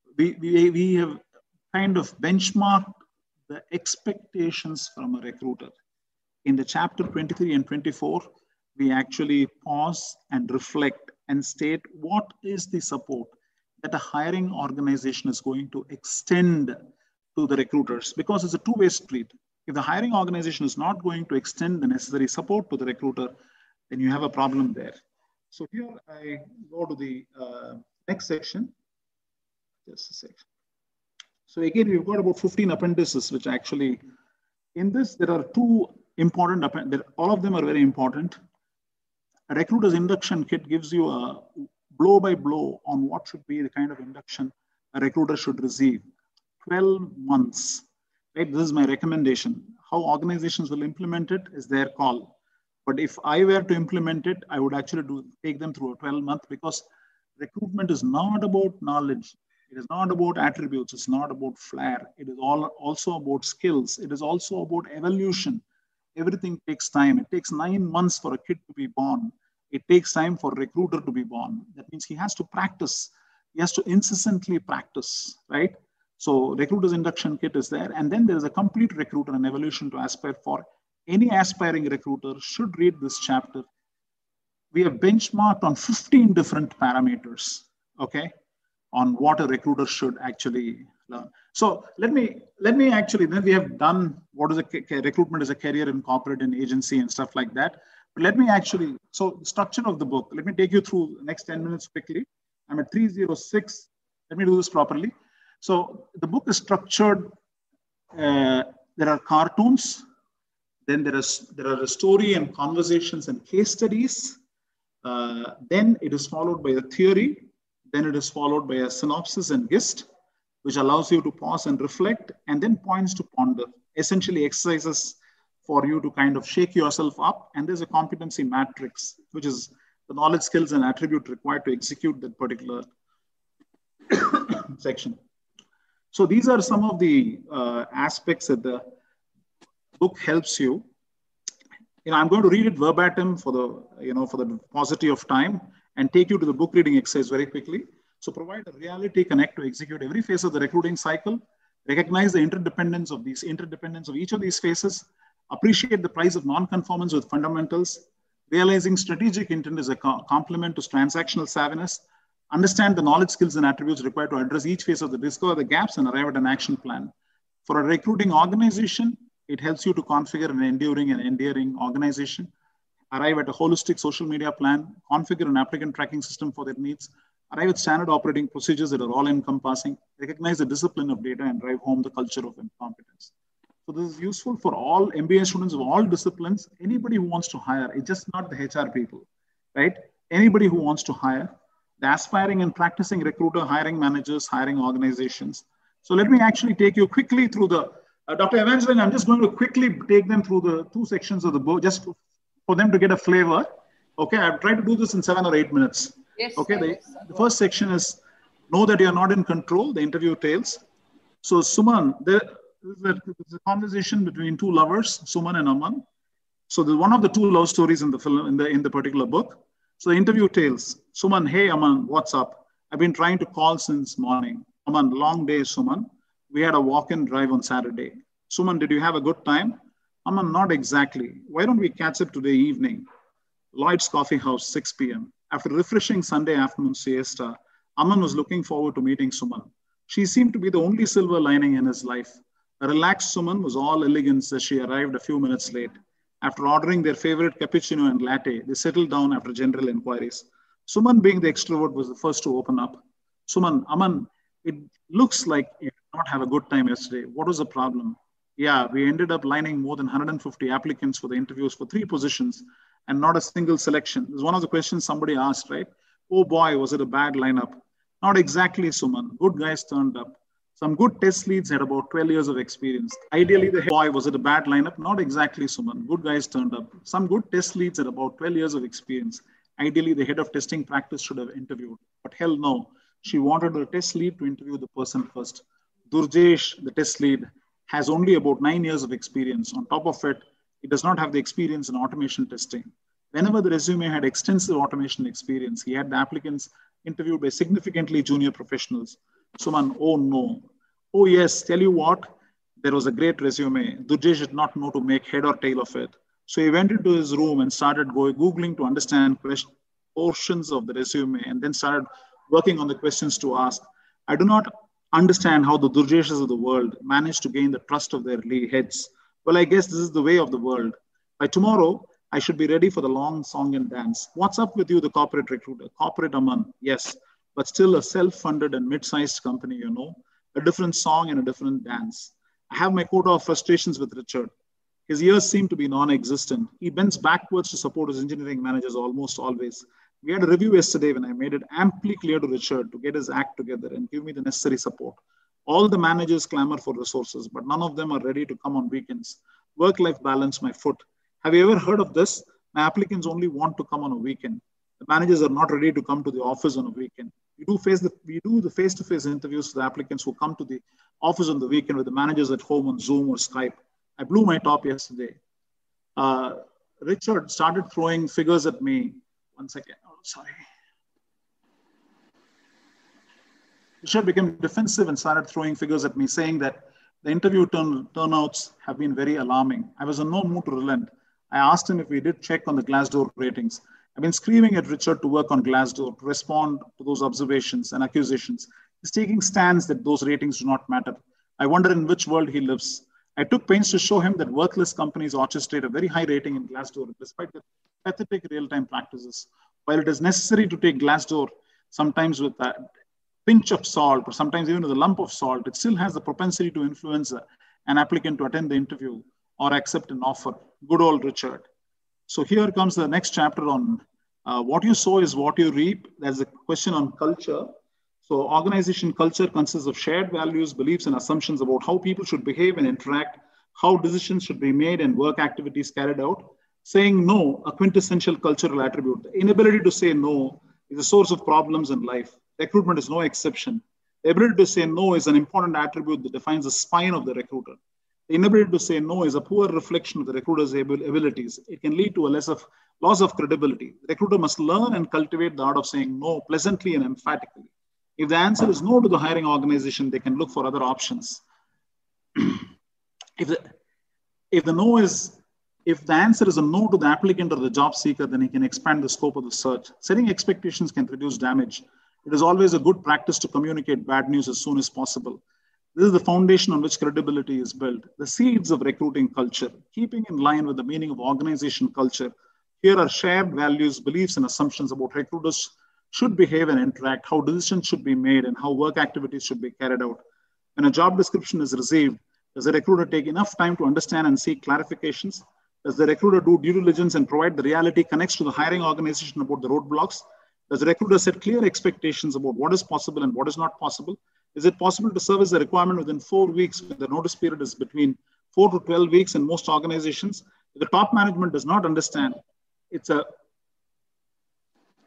we have kind of benchmarked the expectations from a recruiter. In the chapter 23 and 24, we actually pause and reflect and state what is the support that a hiring organization is going to extend to the recruiters, because it's a two-way street. If the hiring organization is not going to extend the necessary support to the recruiter, then you have a problem there. So here I go to the next section. Just a sec. So again, we've got about 15 appendices, which actually, in this, there are two important, all of them are very important. A recruiter's induction kit gives you a blow by blow on what should be the kind of induction a recruiter should receive. 12 months, right? This is my recommendation. How organizations will implement it is their call. But if I were to implement it, I would actually take them through a 12-month, because recruitment is not about knowledge. It is not about attributes. It's not about flair. It is also about skills. It is also about evolution. Everything takes time. It takes 9 months for a kid to be born. It takes time for a recruiter to be born. That means he has to practice. He has to incessantly practice, right? So recruiter's induction kit is there. And then there is a complete recruiter and evolution to aspire for. Any aspiring recruiter should read this chapter. We have benchmarked on 15 different parameters, okay, on what a recruiter should actually learn. So let me actually, then we have done what is a recruitment as a career in corporate and agency and stuff like that. But let me actually, so the structure of the book, let me take you through the next 10 minutes quickly. I'm at 306. Let me do this properly. So the book is structured. There are cartoons. Then there are a story and conversations and case studies. Then it is followed by a theory. Then it is followed by a synopsis and gist, which allows you to pause and reflect, and then points to ponder, essentially exercises for you to kind of shake yourself up. And there's a competency matrix, which is the knowledge, skills, and attribute required to execute that particular section. So these are some of the aspects that the book helps you. I'm going to read it verbatim for the paucity of time and take you to the book reading exercise very quickly. So provide a reality connect to execute every phase of the recruiting cycle, recognize the interdependence of each of these phases, appreciate the price of non-conformance with fundamentals, realizing strategic intent is a complement to transactional savviness, understand the knowledge, skills, and attributes required to address each phase of the discover the gaps and arrive at an action plan. For a recruiting organization, it helps you to configure an endearing organization, arrive at a holistic social media plan, configure an applicant tracking system for their needs, arrive at standard operating procedures that are all encompassing, recognize the discipline of data, and drive home the culture of competence. So this is useful for all MBA students of all disciplines, anybody who wants to hire. It's just not the HR people, right? Anybody who wants to hire, the aspiring and practicing recruiter, hiring managers, hiring organizations. So let me actually take you quickly through the, Dr. Evangeline, I'm just going to quickly take them through the two sections of the book, just for them to get a flavor. Okay, I've tried to do this in 7 or 8 minutes. Yes. Okay, the first section is know that you're not in control, the interview tails. So Suman, there's a conversation between two lovers, Suman and Aman. So there's one of the two love stories in the film, in the particular book. So the interview tails, Suman, hey Aman, what's up? I've been trying to call since morning. Aman, long day, Suman. We had a walk-in drive on Saturday. Suman, did you have a good time? Aman, not exactly. Why don't we catch up today evening? Lloyd's Coffee House, 6 p.m. After a refreshing Sunday afternoon siesta, Aman was looking forward to meeting Suman. She seemed to be the only silver lining in his life. A relaxed Suman was all elegance as she arrived a few minutes late. After ordering their favorite cappuccino and latte, they settled down after general inquiries. Suman, being the extrovert, was the first to open up. Suman, Aman, it looks like you did not have a good time yesterday. What was the problem? Yeah, we ended up lining more than 150 applicants for the interviews for 3 positions and not a single selection. This is one of the questions somebody asked, right? Oh boy, was it a bad lineup? Not exactly, Suman. Good guys turned up. Some good test leads had about 12 years of experience. Ideally, the boy, was it a bad lineup? Not exactly, Suman. Good guys turned up. Some good test leads had about 12 years of experience. Ideally, the head of testing practice should have interviewed. But hell no. She wanted the test lead to interview the person first. Durjesh, the test lead, has only about 9 years of experience. On top of it, he does not have the experience in automation testing. Whenever the resume had extensive automation experience, he had the applicants interviewed by significantly junior professionals. Suman, oh no. Oh yes, tell you what, there was a great resume. Durjesh did not know to make head or tail of it. So he went into his room and started Googling to understand portions of the resume and then started working on the questions to ask. I do not understand how the Durjeshes of the world managed to gain the trust of their heads. Well, I guess this is the way of the world. By tomorrow, I should be ready for the long song and dance. What's up with you, the corporate recruiter? Corporate Aman, yes, but still a self-funded and mid-sized company, you know. A different song and a different dance. I have my quota of frustrations with Richard. His ears seem to be non-existent. He bends backwards to support his engineering managers almost always. We had a review yesterday when I made it amply clear to Richard to get his act together and give me the necessary support. All the managers clamor for resources, but none of them are ready to come on weekends. Work-life balance, my foot. Have you ever heard of this? My applicants only want to come on a weekend. The managers are not ready to come to the office on a weekend. We do the face-to-face interviews for the applicants who come to the office on the weekend with the managers at home on Zoom or Skype. I blew my top yesterday. Richard started throwing figures at me. One second. Oh, sorry. Richard became defensive and started throwing figures at me, saying that the interview turnouts have been very alarming. I was in no mood to relent. I asked him if we did check on the Glassdoor ratings. I've been screaming at Richard to work on Glassdoor, to respond to those observations and accusations. He's taking stands that those ratings do not matter. I wonder in which world he lives. I took pains to show him that worthless companies orchestrate a very high rating in Glassdoor, despite the pathetic real-time practices. While it is necessary to take Glassdoor sometimes with a pinch of salt, or sometimes even with a lump of salt, it still has the propensity to influence an applicant to attend the interview or accept an offer. Good old Richard. So here comes the next chapter on what you sow is what you reap. There's a question on culture. So organization culture consists of shared values, beliefs, and assumptions about how people should behave and interact, how decisions should be made and work activities carried out. Saying no, a quintessential cultural attribute. The inability to say no is a source of problems in life. Recruitment is no exception. The ability to say no is an important attribute that defines the spine of the recruiter. The inability to say no is a poor reflection of the recruiter's abilities. It can lead to a loss of credibility. The recruiter must learn and cultivate the art of saying no pleasantly and emphatically. If the answer is no to the hiring organization, they can look for other options. If the answer is a no to the applicant or the job seeker, then he can expand the scope of the search. Setting expectations can reduce damage. It is always a good practice to communicate bad news as soon as possible. This is the foundation on which credibility is built. The seeds of recruiting culture, keeping in line with the meaning of organization culture. Here are shared values, beliefs, and assumptions about recruiters should behave and interact, how decisions should be made, and how work activities should be carried out. When a job description is received, does the recruiter take enough time to understand and seek clarifications? Does the recruiter do due diligence and provide the reality connects to the hiring organization about the roadblocks? Does the recruiter set clear expectations about what is possible and what is not possible? Is it possible to service the requirement within 4 weeks when the notice period is between 4 to 12 weeks in most organizations? If the top management does not understand,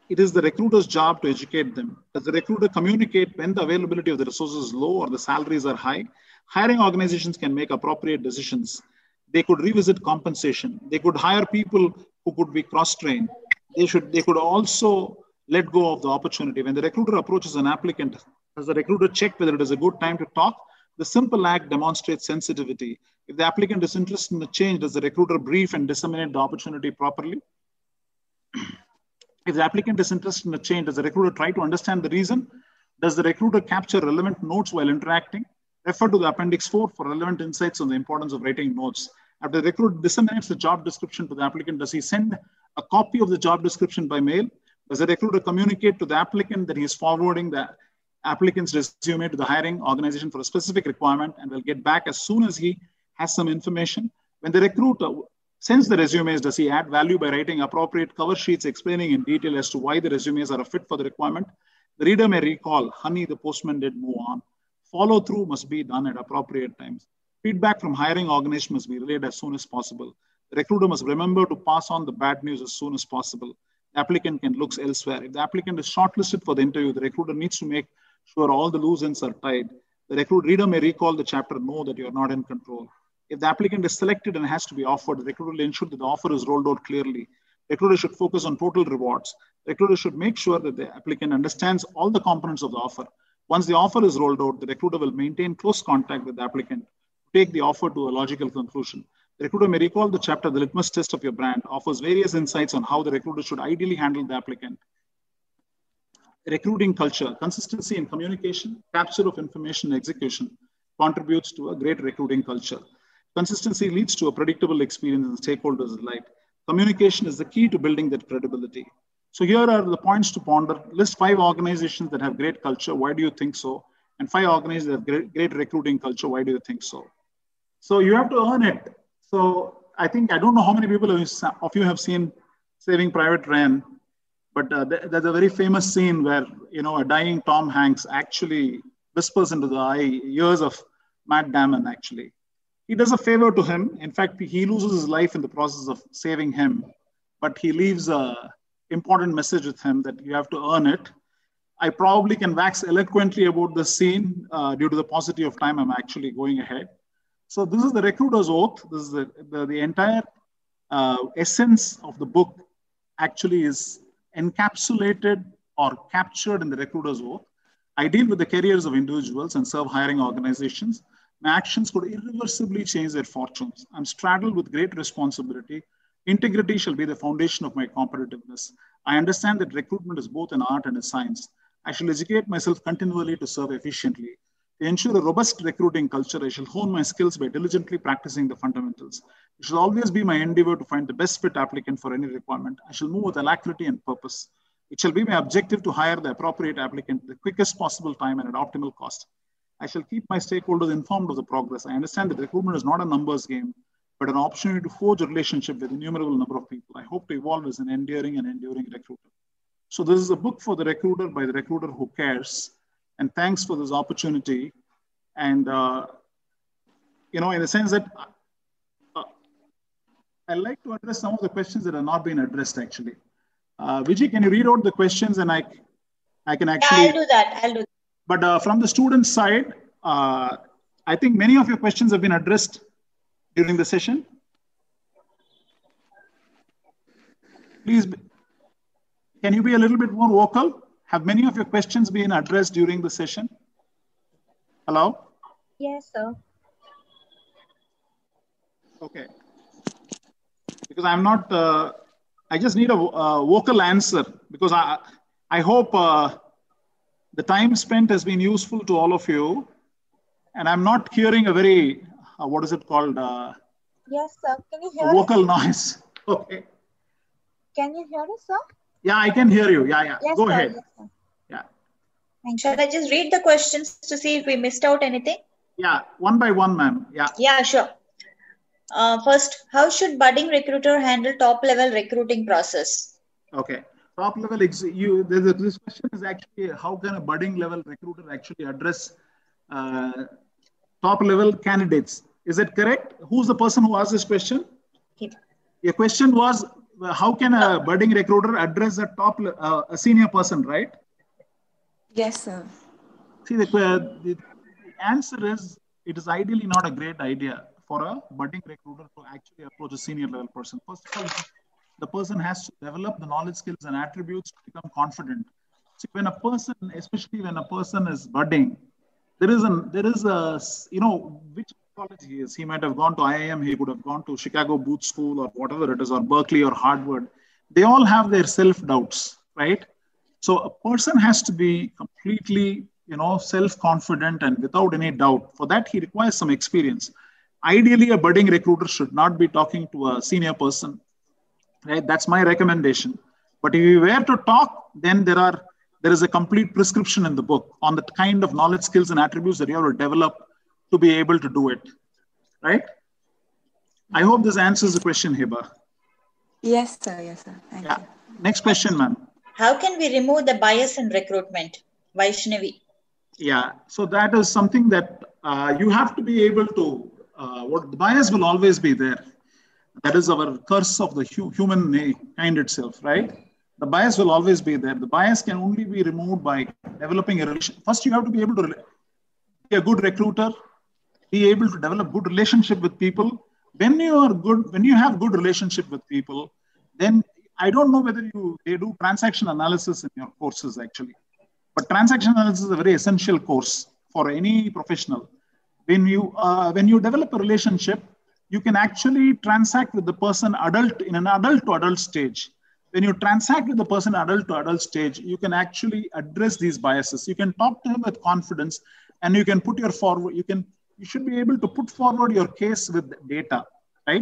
it is the recruiter's job to educate them. Does the recruiter communicate when the availability of the resources is low or the salaries are high? Hiring organizations can make appropriate decisions. They could revisit compensation. They could hire people who could be cross-trained. They could also let go of the opportunity. When the recruiter approaches an applicant, does the recruiter check whether it is a good time to talk? The simple act demonstrates sensitivity. If the applicant is interested in the change, does the recruiter brief and disseminate the opportunity properly? If the applicant is interested in the change, does the recruiter try to understand the reason? Does the recruiter capture relevant notes while interacting? Refer to the Appendix 4 for relevant insights on the importance of writing notes. After the recruiter disseminates the job description to the applicant, does he send a copy of the job description by mail? Does the recruiter communicate to the applicant that he is forwarding the applicant's resume to the hiring organization for a specific requirement and will get back as soon as he has some information? When the recruiter sends the resumes, does he add value by writing appropriate cover sheets explaining in detail as to why the resumes are a fit for the requirement? The reader may recall, honey, the postman did move on. Follow through must be done at appropriate times. Feedback from hiring organization must be relayed as soon as possible. The recruiter must remember to pass on the bad news as soon as possible. The applicant can look elsewhere. If the applicant is shortlisted for the interview, the recruiter needs to make sure all the loose ends are tied. The reader may recall the chapter, know that you are not in control. If the applicant is selected and has to be offered, the recruiter will ensure that the offer is rolled out clearly. The recruiter should focus on total rewards. The recruiter should make sure that the applicant understands all the components of the offer. Once the offer is rolled out, the recruiter will maintain close contact with the applicant to take the offer to a logical conclusion. The recruiter may recall the chapter, The Litmus Test of Your Brand, offers various insights on how the recruiter should ideally handle the applicant. Recruiting culture, consistency in communication, capture of information, execution contributes to a great recruiting culture. Consistency leads to a predictable experience in stakeholders' life. Communication is the key to building that credibility. So here are the points to ponder. List 5 organizations that have great culture. Why do you think so? And 5 organizations that have great recruiting culture. Why do you think so? So you have to earn it. So I don't know how many people of you have seen Saving Private Ryan, but there's a very famous scene where, a dying Tom Hanks actually whispers into the ears of Matt Damon, actually. He does a favor to him. In fact, he loses his life in the process of saving him, but he leaves an important message with him that you have to earn it. I probably can wax eloquently about this scene due to the paucity of time. I'm actually going ahead. So this is the recruiter's oath. This is the entire essence of the book actually is encapsulated or captured in the recruiter's oath. I deal with the careers of individuals and serve hiring organizations. My actions could irreversibly change their fortunes. I'm straddled with great responsibility. Integrity shall be the foundation of my competitiveness. I understand that recruitment is both an art and a science. I shall educate myself continually to serve efficiently. To ensure a robust recruiting culture, I shall hone my skills by diligently practicing the fundamentals. It shall always be my endeavor to find the best fit applicant for any requirement. I shall move with alacrity and purpose. It shall be my objective to hire the appropriate applicant at the quickest possible time and at optimal cost. I shall keep my stakeholders informed of the progress. I understand that recruitment is not a numbers game, but an opportunity to forge a relationship with an innumerable number of people. I hope to evolve as an enduring recruiter. So this is a book for the recruiter by the recruiter who cares. And thanks for this opportunity. And, in the sense that I'd like to address some of the questions that have not been addressed, actually. Vijay, can you read out the questions and I can actually... Yeah, I'll do that. But from the student side, I think many of your questions have been addressed during the session. Please, can you be a little bit more vocal? Have many of your questions been addressed during the session? Hello? Yes, sir. Okay. Because I'm not, I just need a vocal answer because I hope the time spent has been useful to all of you. And I'm not hearing a very, what is it called? Yes, sir. Can you hear vocal noise. Okay. Can you hear us, sir? Yeah, I can hear you. Yeah. Yes, Go sir. ahead. Yes, Yeah. Shall I just read the questions to see if we missed out anything? Yeah, one by one, ma'am. Yeah. Yeah, sure. First, how should budding recruiter handle top-level recruiting process? Okay. Top-level, this question is actually how can a budding level recruiter actually address top-level candidates? Is that correct? Who's the person who asked this question? Your question was, how can a budding recruiter address a senior person, right? Yes, sir. See, the answer is, it is ideally not a great idea for a budding recruiter to actually approach a senior level person. First of all, the person has to develop the knowledge, skills, and attributes to become confident. So when a person, especially when a person is budding, there is a which college he is. He might have gone to IIM, he could have gone to Chicago Booth School or whatever it is, or Berkeley or Harvard. They all have their self-doubts, right? So a person has to be completely, self-confident and without any doubt. For that, he requires some experience. Ideally, a budding recruiter should not be talking to a senior person, right? That's my recommendation. But if you were to talk, then there is a complete prescription in the book on the kind of knowledge, skills, and attributes that you have to develop to be able to do it, right? I hope this answers the question, Hiba. Yes, sir. Yes, sir. Thank you. Next question, ma'am. How can we remove the bias in recruitment? Vaishnavi. Yeah, so that is something that you have to be able to, the bias will always be there. That is our curse of the human kind itself, right? The bias will always be there. The bias can only be removed by developing a relationship. First, you have to be able to be a good recruiter, be able to develop good relationship with people. When you have good relationship with people, then I don't know whether they do transaction analysis in your courses actually, but transaction analysis is a very essential course for any professional. When you develop a relationship, you can actually transact with the person in an adult to adult stage. When you transact with the person adult to adult stage, you can actually address these biases. You can talk to him with confidence, and you can you should be able to put forward your case with data, right?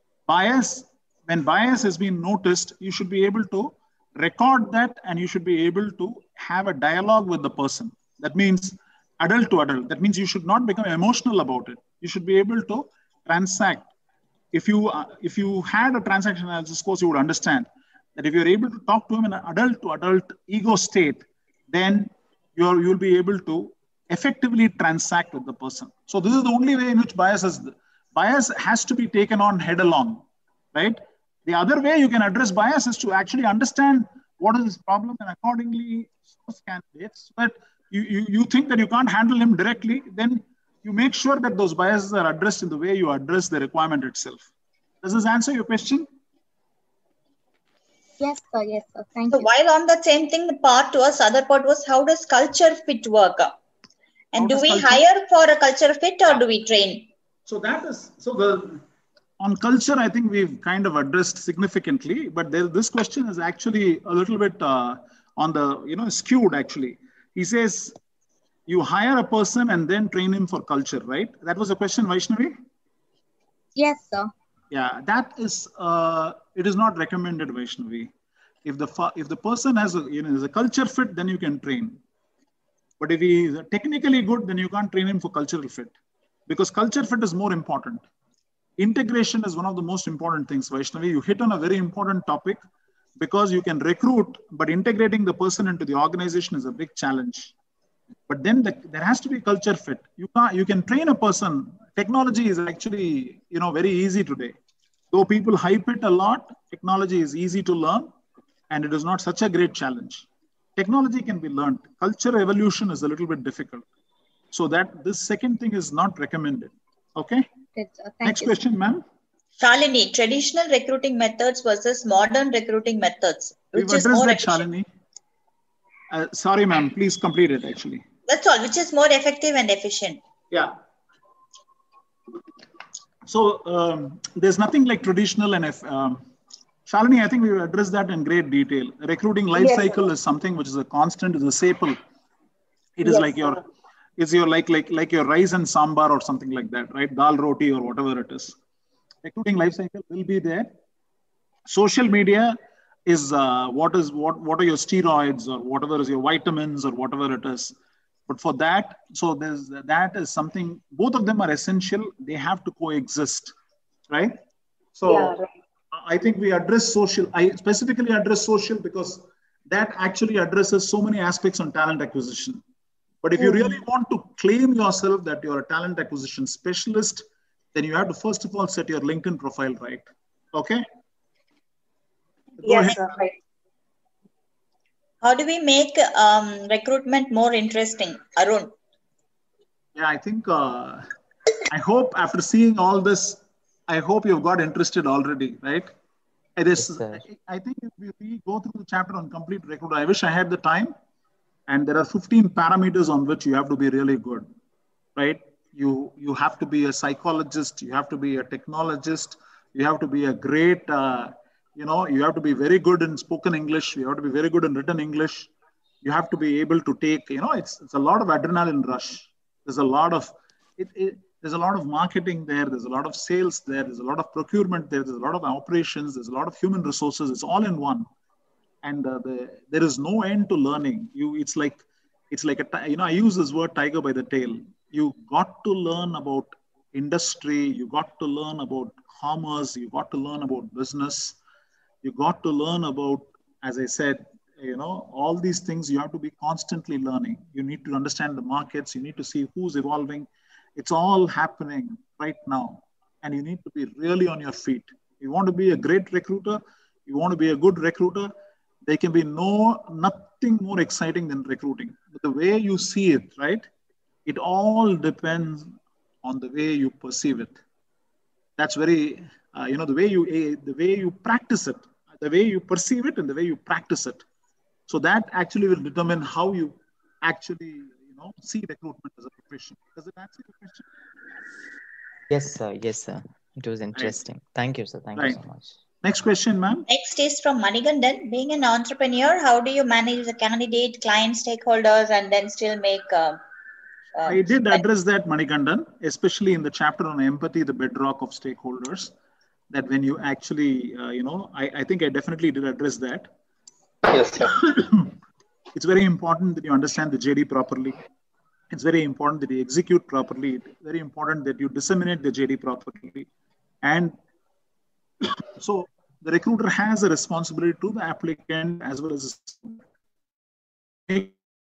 When bias has been noticed, you should be able to record that, and you should be able to have a dialogue with the person. That means adult to adult. That means you should not become emotional about it. You should be able to transact. If you had a transaction analysis course, you would understand that if you're able to talk to him in an adult to adult ego state, then you'll be able to effectively transact with the person. So this is the only way in which bias has to be taken on head along, right? The other way you can address bias is to actually understand what is his problem and accordingly source candidates. But you think that you can't handle him directly, then you make sure that those biases are addressed in the way you address the requirement itself. Does this answer your question? Yes, sir. Yes, sir. Thank you. While on the same thing, the other part was, how does culture fit work? And do we hire for a culture fit or do we train? On culture, I think we've kind of addressed significantly, but this question is actually a little bit on the, skewed actually. He says, you hire a person and then train him for culture, right? That was the question, Vaishnavi? Yes, sir. Yeah, that is, it is not recommended, Vaishnavi. If the person has is a culture fit, then you can train. But if he is technically good, then you can't train him for cultural fit, because culture fit is more important. Integration is one of the most important things, Vaishnavi. You hit on a very important topic, because you can recruit, but integrating the person into the organization is a big challenge. But then there has to be culture fit. You can train a person. Technology is actually, very easy today. Though people hype it a lot, technology is easy to learn, and it is not such a great challenge. Technology can be learned. Culture evolution is a little bit difficult. So this second thing is not recommended. Okay? Next question, ma'am. Shalini, traditional recruiting methods versus modern recruiting methods. We've addressed that, Shalini. Sorry, ma'am. Please complete it, actually. That's all. Which is more effective and efficient? Yeah. So there's nothing like traditional and Shalini, I think we've addressed that in great detail. Recruiting life cycle is something which is a constant, is a staple. It is like your rice and sambar or something like that, right? Dal roti or whatever it is. Recruiting life cycle will be there. Social media is what are your steroids or whatever is your vitamins or whatever it is. But for that, that is something, both of them are essential. They have to coexist, right? So I think we address social. I specifically address social because that actually addresses so many aspects on talent acquisition. But if you really want to claim yourself that you're a talent acquisition specialist, then you have to first of all set your LinkedIn profile right. Okay? Yes, sir. Right. How do we make recruitment more interesting, Arun? Yeah, I think, I hope after seeing all this, I hope you've got interested already, right? It is, Yes, I think if we go through the chapter on complete recruiter, I wish I had the time. And there are 15 parameters on which you have to be really good, right? You have to be a psychologist, you have to be a technologist, you have to be a great, you have to be very good in spoken English, you have to be very good in written English, you have to be able to take, it's a lot of adrenaline rush. There's a lot of, there's a lot of marketing there, there's a lot of sales there, there's a lot of procurement there, there's a lot of operations, there's a lot of human resources, it's all in one. And there is no end to learning. It's like I use this word tiger by the tail. You got to learn about industry. You got to learn about commerce. You got to learn about business. You got to learn about, as I said, all these things. You have to be constantly learning. You need to understand the markets. You need to see who's evolving. It's all happening right now, and you need to be really on your feet. You want to be a great recruiter. You want to be a good recruiter. There can be nothing more exciting than recruiting. But the way you see it, right? It all depends on the way you perceive it. That's very, the way you practice it, the way you perceive it, and the way you practice it. So that actually will determine how you actually, see recruitment as a profession. Does it answer your question? Yes, sir. Yes, sir. It was interesting. Right. Thank you, sir. Thank you so much. Next question, ma'am. Next is from Manigandan. Being an entrepreneur, how do you manage the candidate, client, stakeholders, and then still make... I did address that, Manigandan, especially in the chapter on empathy, the bedrock of stakeholders, that when you actually, I think I definitely did address that. Yes, sir. It's very important that you understand the JD properly. It's very important that you execute properly. It's very important that you disseminate the JD properly. And so the recruiter has a responsibility to the applicant as well as the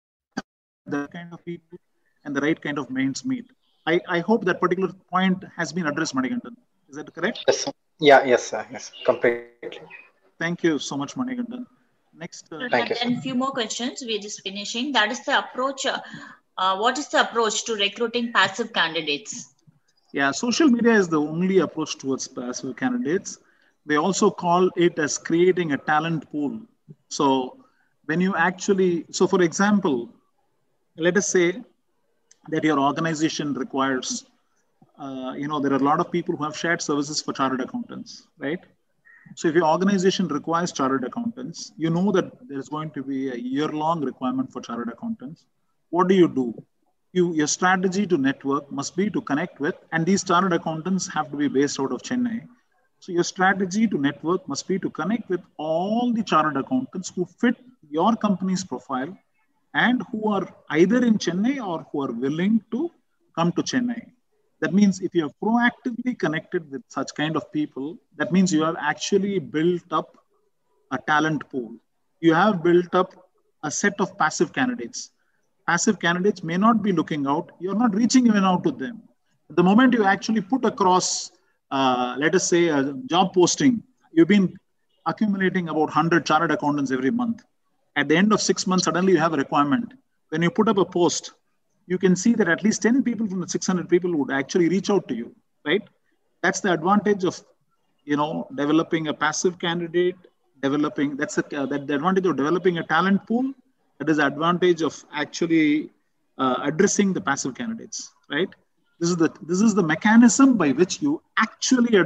kind of people and the right kind of minds meet. I hope that particular point has been addressed, Manigandan. Is that correct? Yes, sir. Yeah, yes, sir. Yes, completely. Thank you so much, Manigandan. Next. Thank you. And a few more questions. We're just finishing. That is the approach. What is the approach to recruiting passive candidates? Yeah, social media is the only approach towards passive candidates. They also call it as creating a talent pool. So when you actually, for example, let us say that your organization requires, there are a lot of people who have shared services for chartered accountants, right? So if your organization requires chartered accountants, you know that there's going to be a year-long requirement for chartered accountants. What do? Your strategy to network must be to connect with, and these chartered accountants have to be based out of Chennai. So your strategy to network must be to connect with all the chartered accountants who fit your company's profile and who are either in Chennai or who are willing to come to Chennai. That means if you are proactively connected with such kind of people, that means you have actually built up a talent pool. You have built up a set of passive candidates. Passive candidates may not be looking out. You're not reaching even out to them. The moment you actually put across, let us say, a job posting, you've been accumulating about 100 chartered accountants every month. At the end of 6 months, suddenly you have a requirement. When you put up a post, you can see that at least 10 people from the 600 people would actually reach out to you, right? That's the advantage of, developing a passive candidate, the advantage of developing a talent pool. That is the advantage of actually addressing the passive candidates, right? This is the mechanism by which you actually,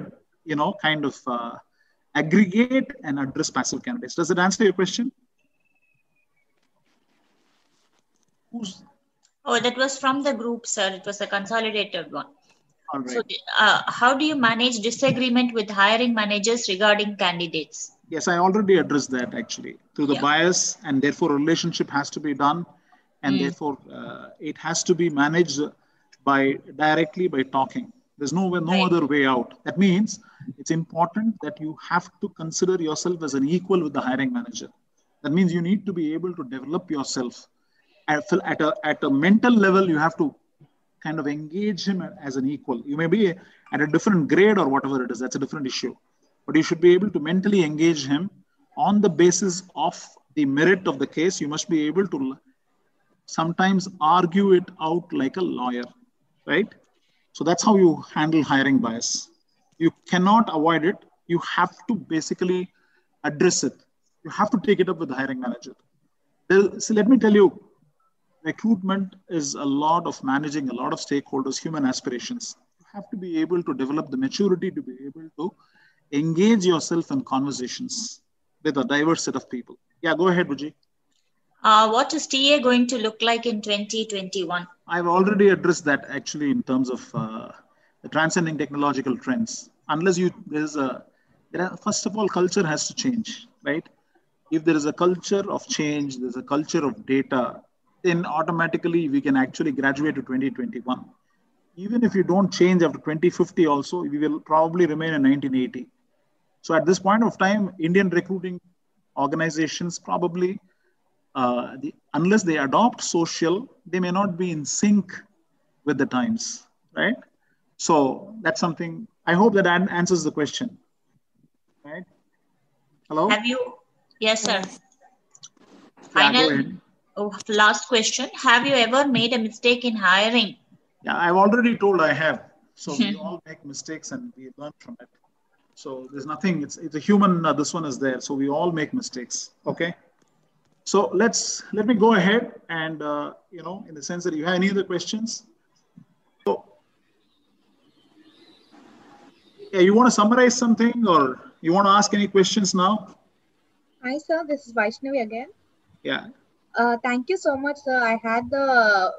aggregate and address passive candidates. Does it answer your question? Oh, that was from the group, sir. It was a consolidated one. All right. So, how do you manage disagreement with hiring managers regarding candidates? Yes, I already addressed that actually through the bias, and therefore a relationship has to be done, and therefore it has to be managed directly by talking. There's no other way out. That means it's important that you have to consider yourself as an equal with the hiring manager. That means you need to be able to develop yourself. At a mental level, you have to kind of engage him as an equal. You may be at a different grade or whatever it is. That's a different issue. But you should be able to mentally engage him on the basis of the merit of the case, you must be able to sometimes argue it out like a lawyer, right? So that's how you handle hiring bias. You cannot avoid it. You have to basically address it. You have to take it up with the hiring manager. So let me tell you, recruitment is a lot of managing a lot of stakeholders, human aspirations. You have to be able to develop the maturity to be able to engage yourself in conversations with a diverse set of people. Yeah, go ahead, Buji. What is TA going to look like in 2021? I've already addressed that actually in terms of the transcending technological trends. Unless first of all, culture has to change, right? If there is a culture of change, there's a culture of data, then automatically we can actually graduate to 2021. Even if you don't change after 2050 also, we will probably remain in 1980. So at this point of time, Indian recruiting organizations probably, unless they adopt social, they may not be in sync with the times, right? So that's something, I hope that answers the question, right? Hello? Have you, yes, sir. Yeah, Final, last question. Have you ever made a mistake in hiring? Yeah, I've already told I have. So we all make mistakes and we learn from it. So there's nothing, it's a human, this one is there. So we all make mistakes, okay? So let me go ahead and, in the sense that you have any other questions? So, yeah, you want to summarize something or you want to ask any questions now? Hi, sir. This is Vaishnavi again. Yeah. Thank you so much, sir. I had the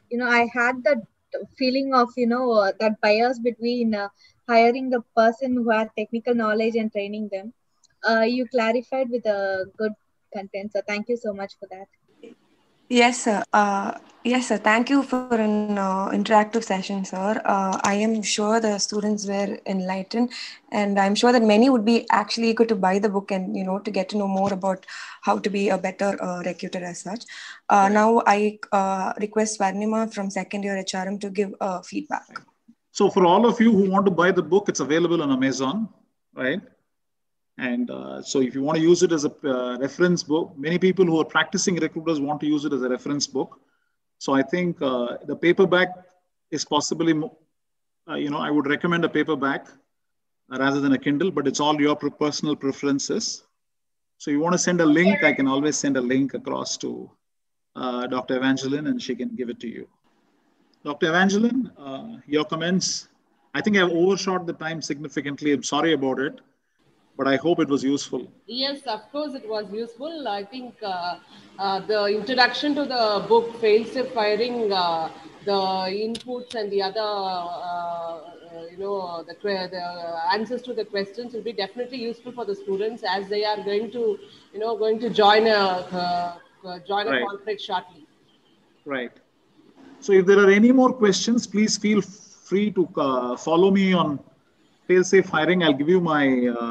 feeling of, that bias between hiring the person who had technical knowledge and training them. You clarified with a good content, so thank you so much for that. Yes, sir. Yes, sir. Thank you for an interactive session, sir. I am sure the students were enlightened, and I'm sure that many would be actually eager to buy the book and, to get to know more about how to be a better recruiter as such. Now, I request Swarnima from second year HRM to give feedback. So for all of you who want to buy the book, it's available on Amazon, right? And so if you want to use it as a reference book, many people who are practicing recruiters want to use it as a reference book. So I think the paperback is possibly, I would recommend a paperback rather than a Kindle, but it's all your personal preferences. So you want to send a link, I can always send a link across to Dr. Evangeline and she can give it to you. Dr. Evangeline, your comments, I think I've overshot the time significantly. I'm sorry about it. But I hope it was useful. Yes, of course it was useful. I think the introduction to the book, Fail-Safe Hiring, the inputs and the other, the answers to the questions will be definitely useful for the students as they are going to, join a corporate shortly. Right. So if there are any more questions, please feel free to follow me on Fail-Safe Hiring. I'll give you my,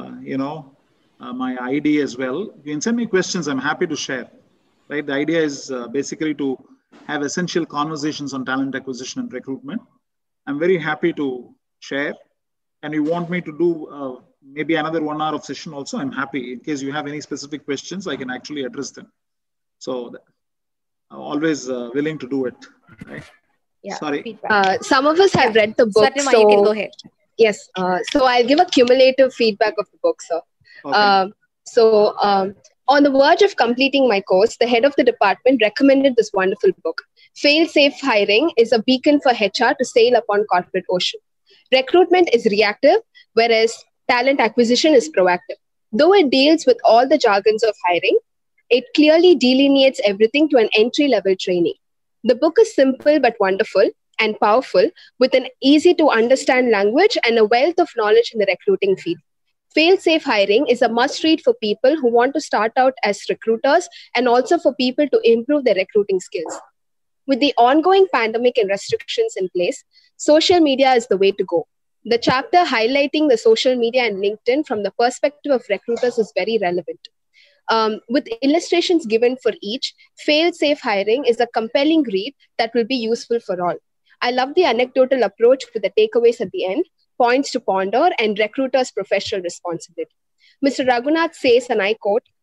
my ID as well. You can send me questions. I'm happy to share. Right. The idea is basically to have essential conversations on talent acquisition and recruitment. I'm very happy to share. And you want me to do maybe another 1 hour of session also, I'm happy. In case you have any specific questions, I can actually address them. So I'm always willing to do it. Right. Yeah. Sorry. Some of us have read the book. Swarnima, you can go ahead. Yes. So I'll give a cumulative feedback of the book, sir. Okay. On the verge of completing my course, the head of the department recommended this wonderful book. Fail-Safe Hiring is a beacon for HR to sail upon corporate ocean. Recruitment is reactive, whereas talent acquisition is proactive. Though it deals with all the jargons of hiring, it clearly delineates everything to an entry-level trainee. The book is simple but wonderful and powerful, with an easy to understand language and a wealth of knowledge in the recruiting field. Fail-Safe Hiring is a must read for people who want to start out as recruiters and also for people to improve their recruiting skills. With the ongoing pandemic and restrictions in place, social media is the way to go. The chapter highlighting the social media and LinkedIn from the perspective of recruiters is very relevant. With illustrations given for each, Fail-Safe Hiring is a compelling read that will be useful for all. I love the anecdotal approach with the takeaways at the end, points to ponder, and recruiters' professional responsibility. Mr. Raghunath says, and I quote,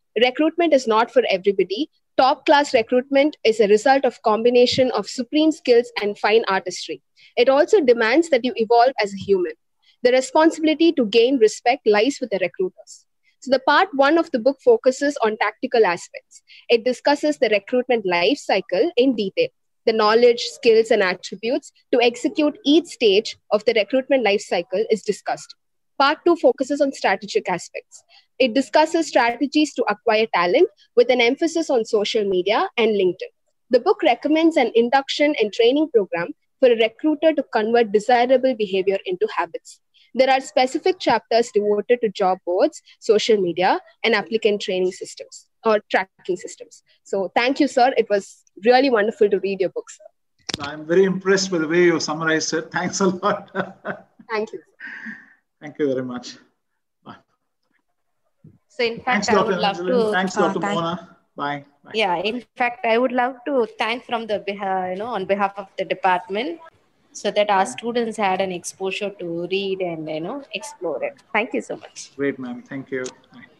Recruitment is not for everybody. Top-class recruitment is a result of combination of supreme skills and fine artistry. It also demands that you evolve as a human. The responsibility to gain respect lies with the recruiters. So the part 1 of the book focuses on tactical aspects. It discusses the recruitment life cycle in detail, the knowledge, skills, and attributes to execute each stage of the recruitment life cycle is discussed. Part 2 focuses on strategic aspects. It discusses strategies to acquire talent with an emphasis on social media and LinkedIn. The book recommends an induction and training program for a recruiter to convert desirable behavior into habits. There are specific chapters devoted to job boards, social media, and applicant training systems or tracking systems. So thank you, sir. It was really wonderful to read your book, sir. I'm very impressed with the way you summarized it. Thanks a lot. Thank you. Thank you very much. Bye. So in fact, Thanks, I Dr. would love Angeline. to. Thanks, Dr. Mona. Bye. Bye. Yeah, in fact, I would love to thank from the on behalf of the department, so that our students had an exposure to read and explore it. Thank you so much. Great, ma'am. Thank you.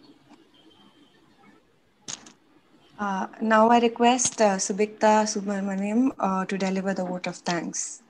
Now I request Subikta Subramaniam to deliver the vote of thanks.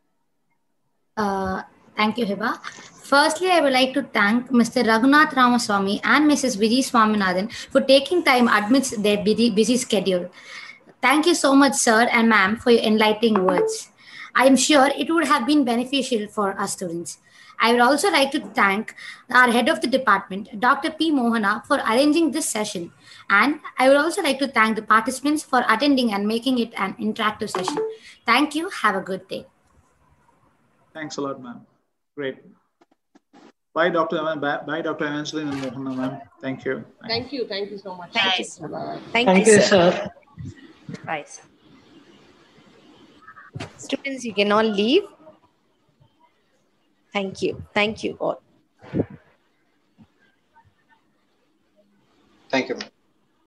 Thank you, Hiba. Firstly, I would like to thank Mr. Raghunath Ramaswamy and Mrs. Vijay Swaminathan for taking time amidst their busy schedule. Thank you so much, sir and ma'am, for your enlightening words. I am sure it would have been beneficial for our students. I would also like to thank our head of the department, Dr. P. Mohana, for arranging this session. And I would also like to thank the participants for attending and making it an interactive session. Thank you. Have a good day. Thanks a lot, ma'am. Great. Bye, Dr. Angeline and Mohana, ma'am. Thank you. Thank you. Thank you so much. Thank you, sir. Thank you, sir. Bye, sir. Students, you can all leave. Thank you. Thank you all. Thank you, ma'am.